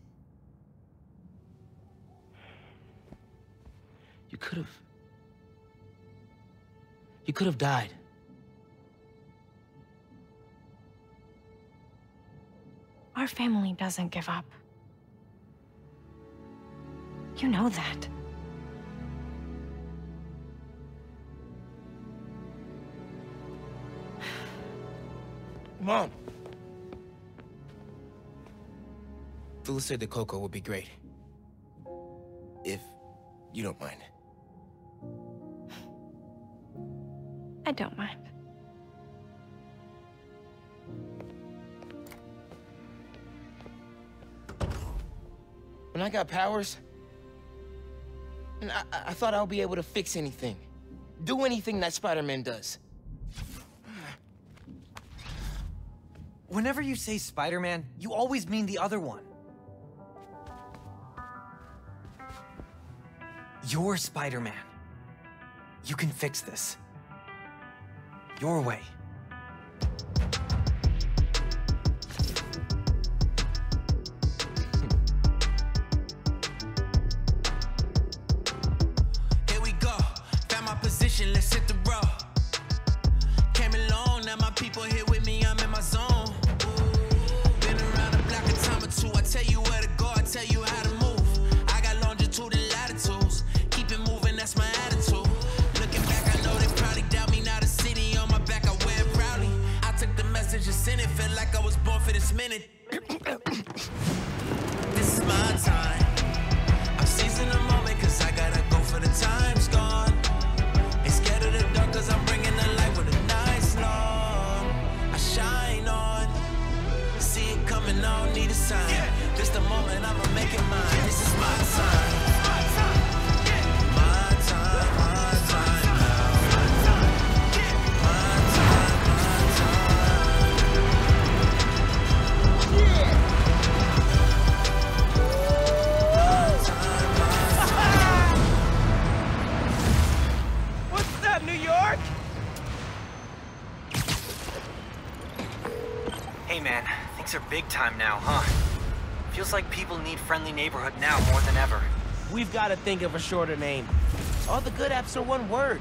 You could have died. Our family doesn't give up. You know that. Mom! Dulce de coco would be great. If you don't mind. I don't mind. When I got powers, and I thought I'll be able to fix anything. Do anything that Spider-Man does. Whenever you say Spider-Man, you always mean the other one. You're Spider-Man. You can fix this. Your way. Here we go. Found my position, let's hit the road. Came along, now my people here with me, I'm in my zone. Been around the block a time or two. I tell you where to go, I tell you how to move. I got longitude and latitudes. Keep it moving, that's my attitude. Looking back, I know they probably doubt me. Now the city on my back, I wear it proudly. I took the message and sent it, felt like I was born for this minute. This is my time. I'm seizing the moment, cause I gotta go for the time's gone. Ain't scared of the dark, cause I'm bringing the light with a nice long. I shine on. See it coming, I don't need a sign. This the moment, I'ma make it mine. This is my time. My time, my time now. My time, What's that, New York? Hey man, things are big time now, huh? Feels like people need friendly neighborhood now more than ever. We've got to think of a shorter name. All the good apps are one word.